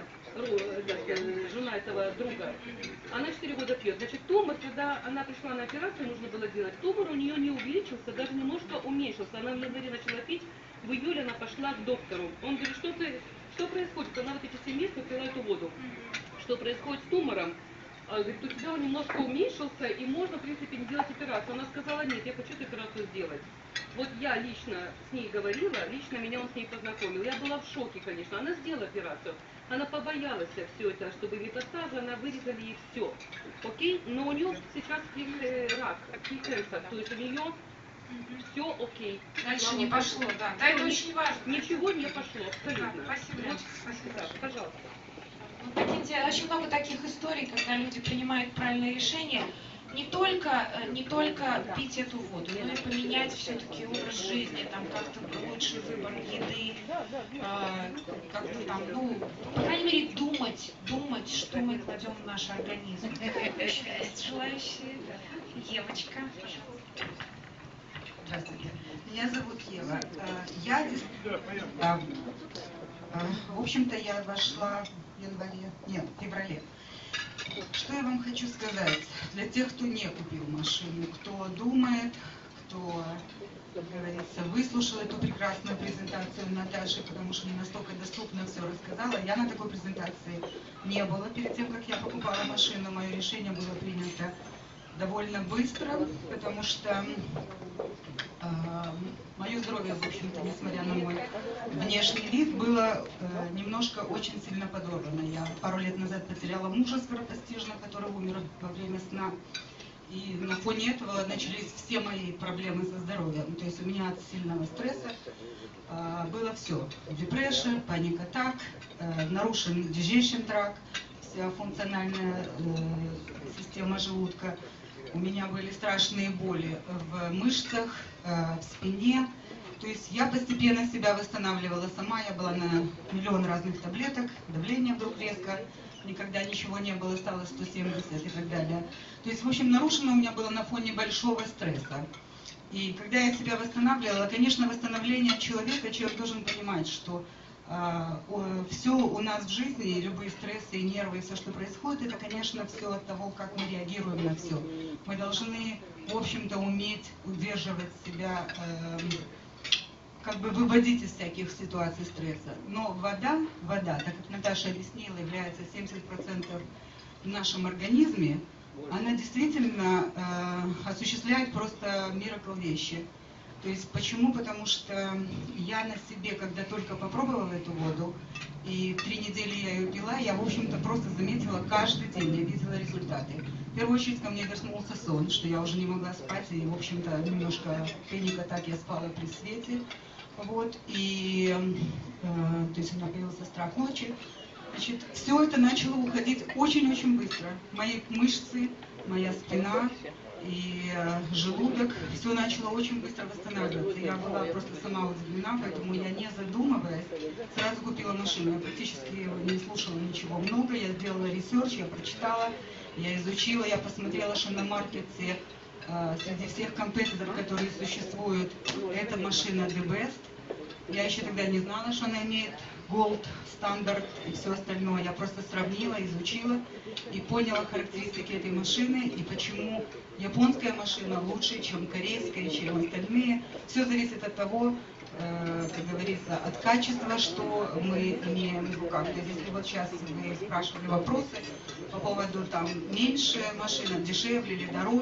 жена этого друга, она четыре года пьет. Значит, тумор, когда она пришла на операцию, нужно было делать, тумор у нее не увеличился, даже немножко уменьшился. Она в январе начала пить, в июле она пошла к доктору. Он говорит, что ты, что происходит? Она вот эти семь месяцев пила эту воду. Что происходит с тумором? Говорит, у тебя он немножко уменьшился, и можно, в принципе, не делать операцию. Она сказала, нет, я хочу эту операцию сделать. Вот я лично с ней говорила, лично меня он с ней познакомил. Я была в шоке, конечно. Она сделала операцию. Она побоялась все это, чтобы метастазы, она вырезали ей все. Окей? Но у нее сейчас рак, кэнсер, то есть у нее все окей. Дальше Слава не Богу. пошло, да. Да, это Ни- очень важно. Ничего не пошло, абсолютно. Да, спасибо, Вот, Леночка, спасибо. да, пожалуйста. Вот такие, очень много таких историй, когда люди принимают правильное решение, не только, э, не только пить эту воду, но и поменять все-таки образ жизни, там как-то лучший выбор еды, э, как-то там, ну, по крайней мере, думать, думать, что мы кладем в наш организм. Еще есть желающие? Евочка, пожалуйста. Здравствуйте. Меня зовут Ева. Э, Я действительно... э, э, В общем-то, я вошла в январе, нет, в феврале. Что я вам хочу сказать? Для тех, кто не купил машину, кто думает, кто, как говорится, выслушал эту прекрасную презентацию Наташи, потому что не настолько доступно все рассказала. Я на такой презентации не была перед тем, как я покупала машину. Мое решение было принято довольно быстро, потому что э, мое здоровье, в общем-то, несмотря на мой внешний вид, было э, немножко очень сильно подорвано. Я пару лет назад потеряла мужа скоропостижно, который умер во время сна. И на фоне этого начались все мои проблемы со здоровьем. То есть у меня от сильного стресса э, было все. Депрессия, паник-атак, э, нарушен digestion tract, вся функциональная э, система желудка. У меня были страшные боли в мышцах, э, в спине. То есть я постепенно себя восстанавливала сама. Я была на миллион разных таблеток, давление вдруг резко, никогда ничего не было, стало сто семьдесят и так далее. То есть, в общем, нарушено у меня было на фоне большого стресса. И когда я себя восстанавливала, конечно, восстановление человека, человек должен понимать, что э, все у нас в жизни, любые стрессы, и нервы, и все, что происходит, это, конечно, все от того, как мы реагируем на все. Мы должны, в общем-то, уметь удерживать себя, э, как бы выводить из всяких ситуаций стресса. Но вода, вода, так как Наташа объяснила, является семьдесят процентов в нашем организме, она действительно э, осуществляет просто miracle вещи. То есть почему? Потому что я на себе, когда только попробовала эту воду, и три недели я ее пила, я, в общем-то, просто заметила каждый день, я видела результаты. В первую очередь ко мне вернулся сон, что я уже не могла спать, и, в общем-то, немножко паник-атак я спала при свете. Вот, и, э, то есть у меня появился страх ночи. Значит, все это начало уходить очень-очень быстро. Мои мышцы, моя спина и э, желудок, все начало очень быстро восстанавливаться. Я была просто сама удивлена, поэтому я, не задумываясь, сразу купила машину. Я практически не слушала ничего много, я сделала ресерч, я прочитала, я изучила, я посмотрела, что на маркете э, среди всех компетиторов, которые существуют, эта машина the best. Я еще тогда не знала, что она имеет Gold, стандарт и все остальное. Я просто сравнила, изучила и поняла характеристики этой машины и почему японская машина лучше, чем корейская, чем остальные. Все зависит от того, э, как говорится, от качества, что мы имеем в руках. То есть, если вот сейчас вы спрашивали вопросы по поводу там меньше машина, дешевле или дороже,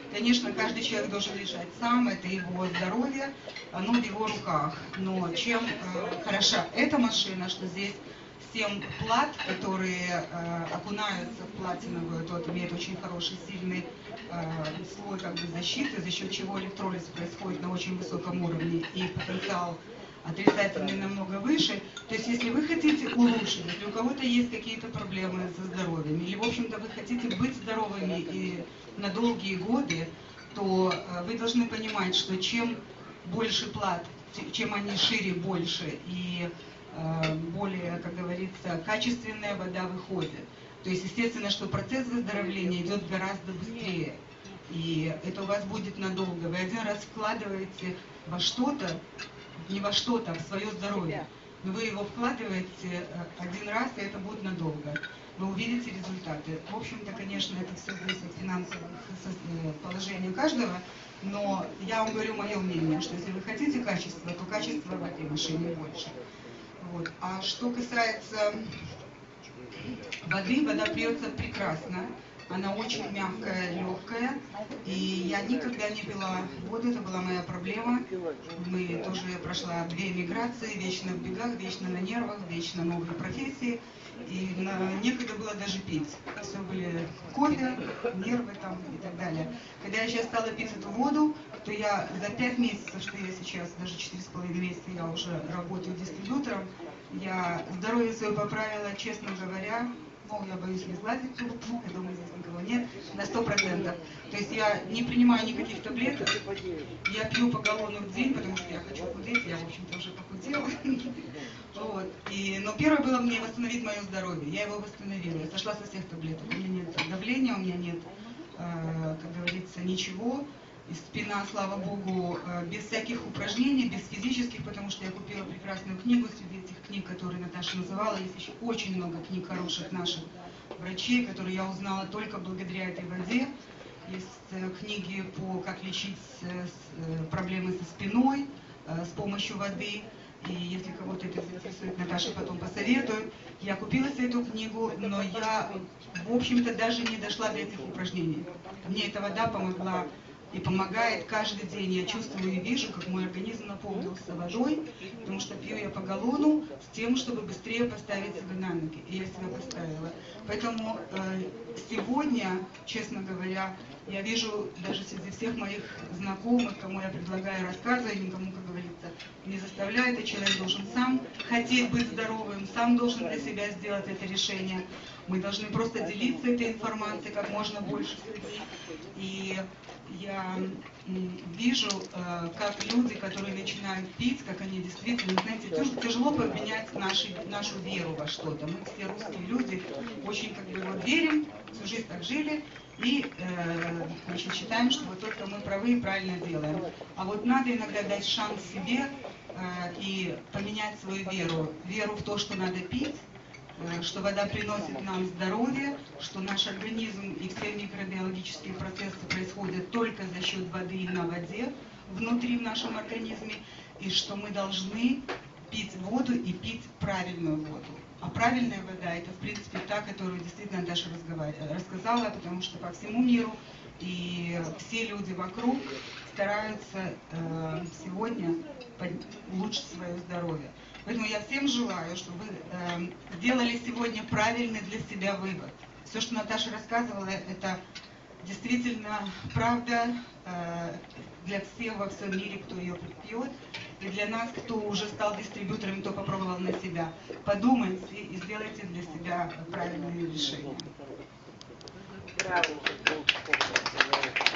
Конечно, каждый человек должен решать сам, это его здоровье, оно в его руках. Но чем э, хороша эта машина, что здесь семь плат, которые э, окунаются в платиновую, тот имеет очень хороший, сильный э, слой как бы защиты, за счет чего электролиз происходит на очень высоком уровне и потенциал отрицательный намного выше. То есть если вы хотите улучшить, если у кого-то есть какие-то проблемы со здоровьем, или в общем-то вы хотите быть здоровыми и на долгие годы, то э, вы должны понимать, что чем больше плат, чем они шире, больше и более, как говорится, качественная вода выходит. То есть, естественно, что процесс выздоровления идет гораздо быстрее. И это у вас будет надолго. Вы один раз вкладываете во что-то, не во что-то, а в свое здоровье. Но вы его вкладываете один раз, и это будет надолго. Вы увидите результаты. В общем-то, конечно, это все зависит от финансового положения каждого. Но я вам говорю мое мнение, что если вы хотите качества, то качество в этой машине больше. Вот. А что касается воды, вода пьется прекрасно, она очень мягкая, легкая, и я никогда не пила воду, это была моя проблема. Мы тоже прошла две эмиграции, вечно в бегах, вечно на нервах, вечно новые профессии, и на, некогда было даже пить. Все были кофе, нервы там и так далее. Когда я сейчас стала пить эту воду, то я за пять месяцев, что я сейчас, даже четыре с половиной месяца я уже работаю дистрибьютором, я здоровье свое поправила, честно говоря, ну, я боюсь не сглазить трубку, я думаю, здесь никого нет, на сто процентов. То есть я не принимаю никаких таблеток, я пью по галлону в день, потому что я хочу худеть, я, в общем-то, уже похудела. Вот. И, но первое было мне восстановить мое здоровье, я его восстановила, я сошла со всех таблеток, у меня нет давления, у меня нет, э, как говорится, ничего. И спина, слава Богу, без всяких упражнений, без физических, потому что я купила прекрасную книгу среди этих книг, которые Наташа называла. Есть еще очень много книг хороших наших врачей, которые я узнала только благодаря этой воде. Есть книги по как лечить проблемы со спиной с помощью воды. И если кого-то это заинтересует, Наташа потом посоветует. Я купила эту книгу, но я, в общем-то, даже не дошла до этих упражнений. Мне эта вода помогла и помогает каждый день. Я чувствую и вижу, как мой организм наполнился водой, потому что пью я по галлону с тем, чтобы быстрее поставить себя на ноги. И я себя поставила. Поэтому э, сегодня, честно говоря, я вижу даже среди всех моих знакомых, кому я предлагаю рассказывать, никому, как говорится, не заставляет, и человек должен сам хотеть быть здоровым, сам должен для себя сделать это решение. Мы должны просто делиться этой информацией как можно больше с людьми. И я вижу, как люди, которые начинают пить, как они действительно, знаете, тяжело поменять наши, нашу веру во что-то. Мы все русские люди очень как бы вот верим, всю жизнь так жили, и э, значит, считаем, что вот только мы правы и правильно делаем. А вот надо иногда дать шанс себе э, и поменять свою веру. Веру в то, что надо пить, что вода приносит нам здоровье, что наш организм и все микробиологические процессы происходят только за счет воды и на воде внутри в нашем организме, и что мы должны пить воду и пить правильную воду. А правильная вода — это, в принципе, та, которую действительно Даша рассказала, потому что по всему миру и все люди вокруг стараются э, сегодня улучшить свое здоровье. Поэтому я всем желаю, чтобы вы э, сделали сегодня правильный для себя вывод. Все, что Наташа рассказывала, это действительно правда э, для всех во всем мире, кто ее пьет, и для нас, кто уже стал дистрибьютором, кто попробовал на себя. Подумайте и сделайте для себя правильные решения. Браво.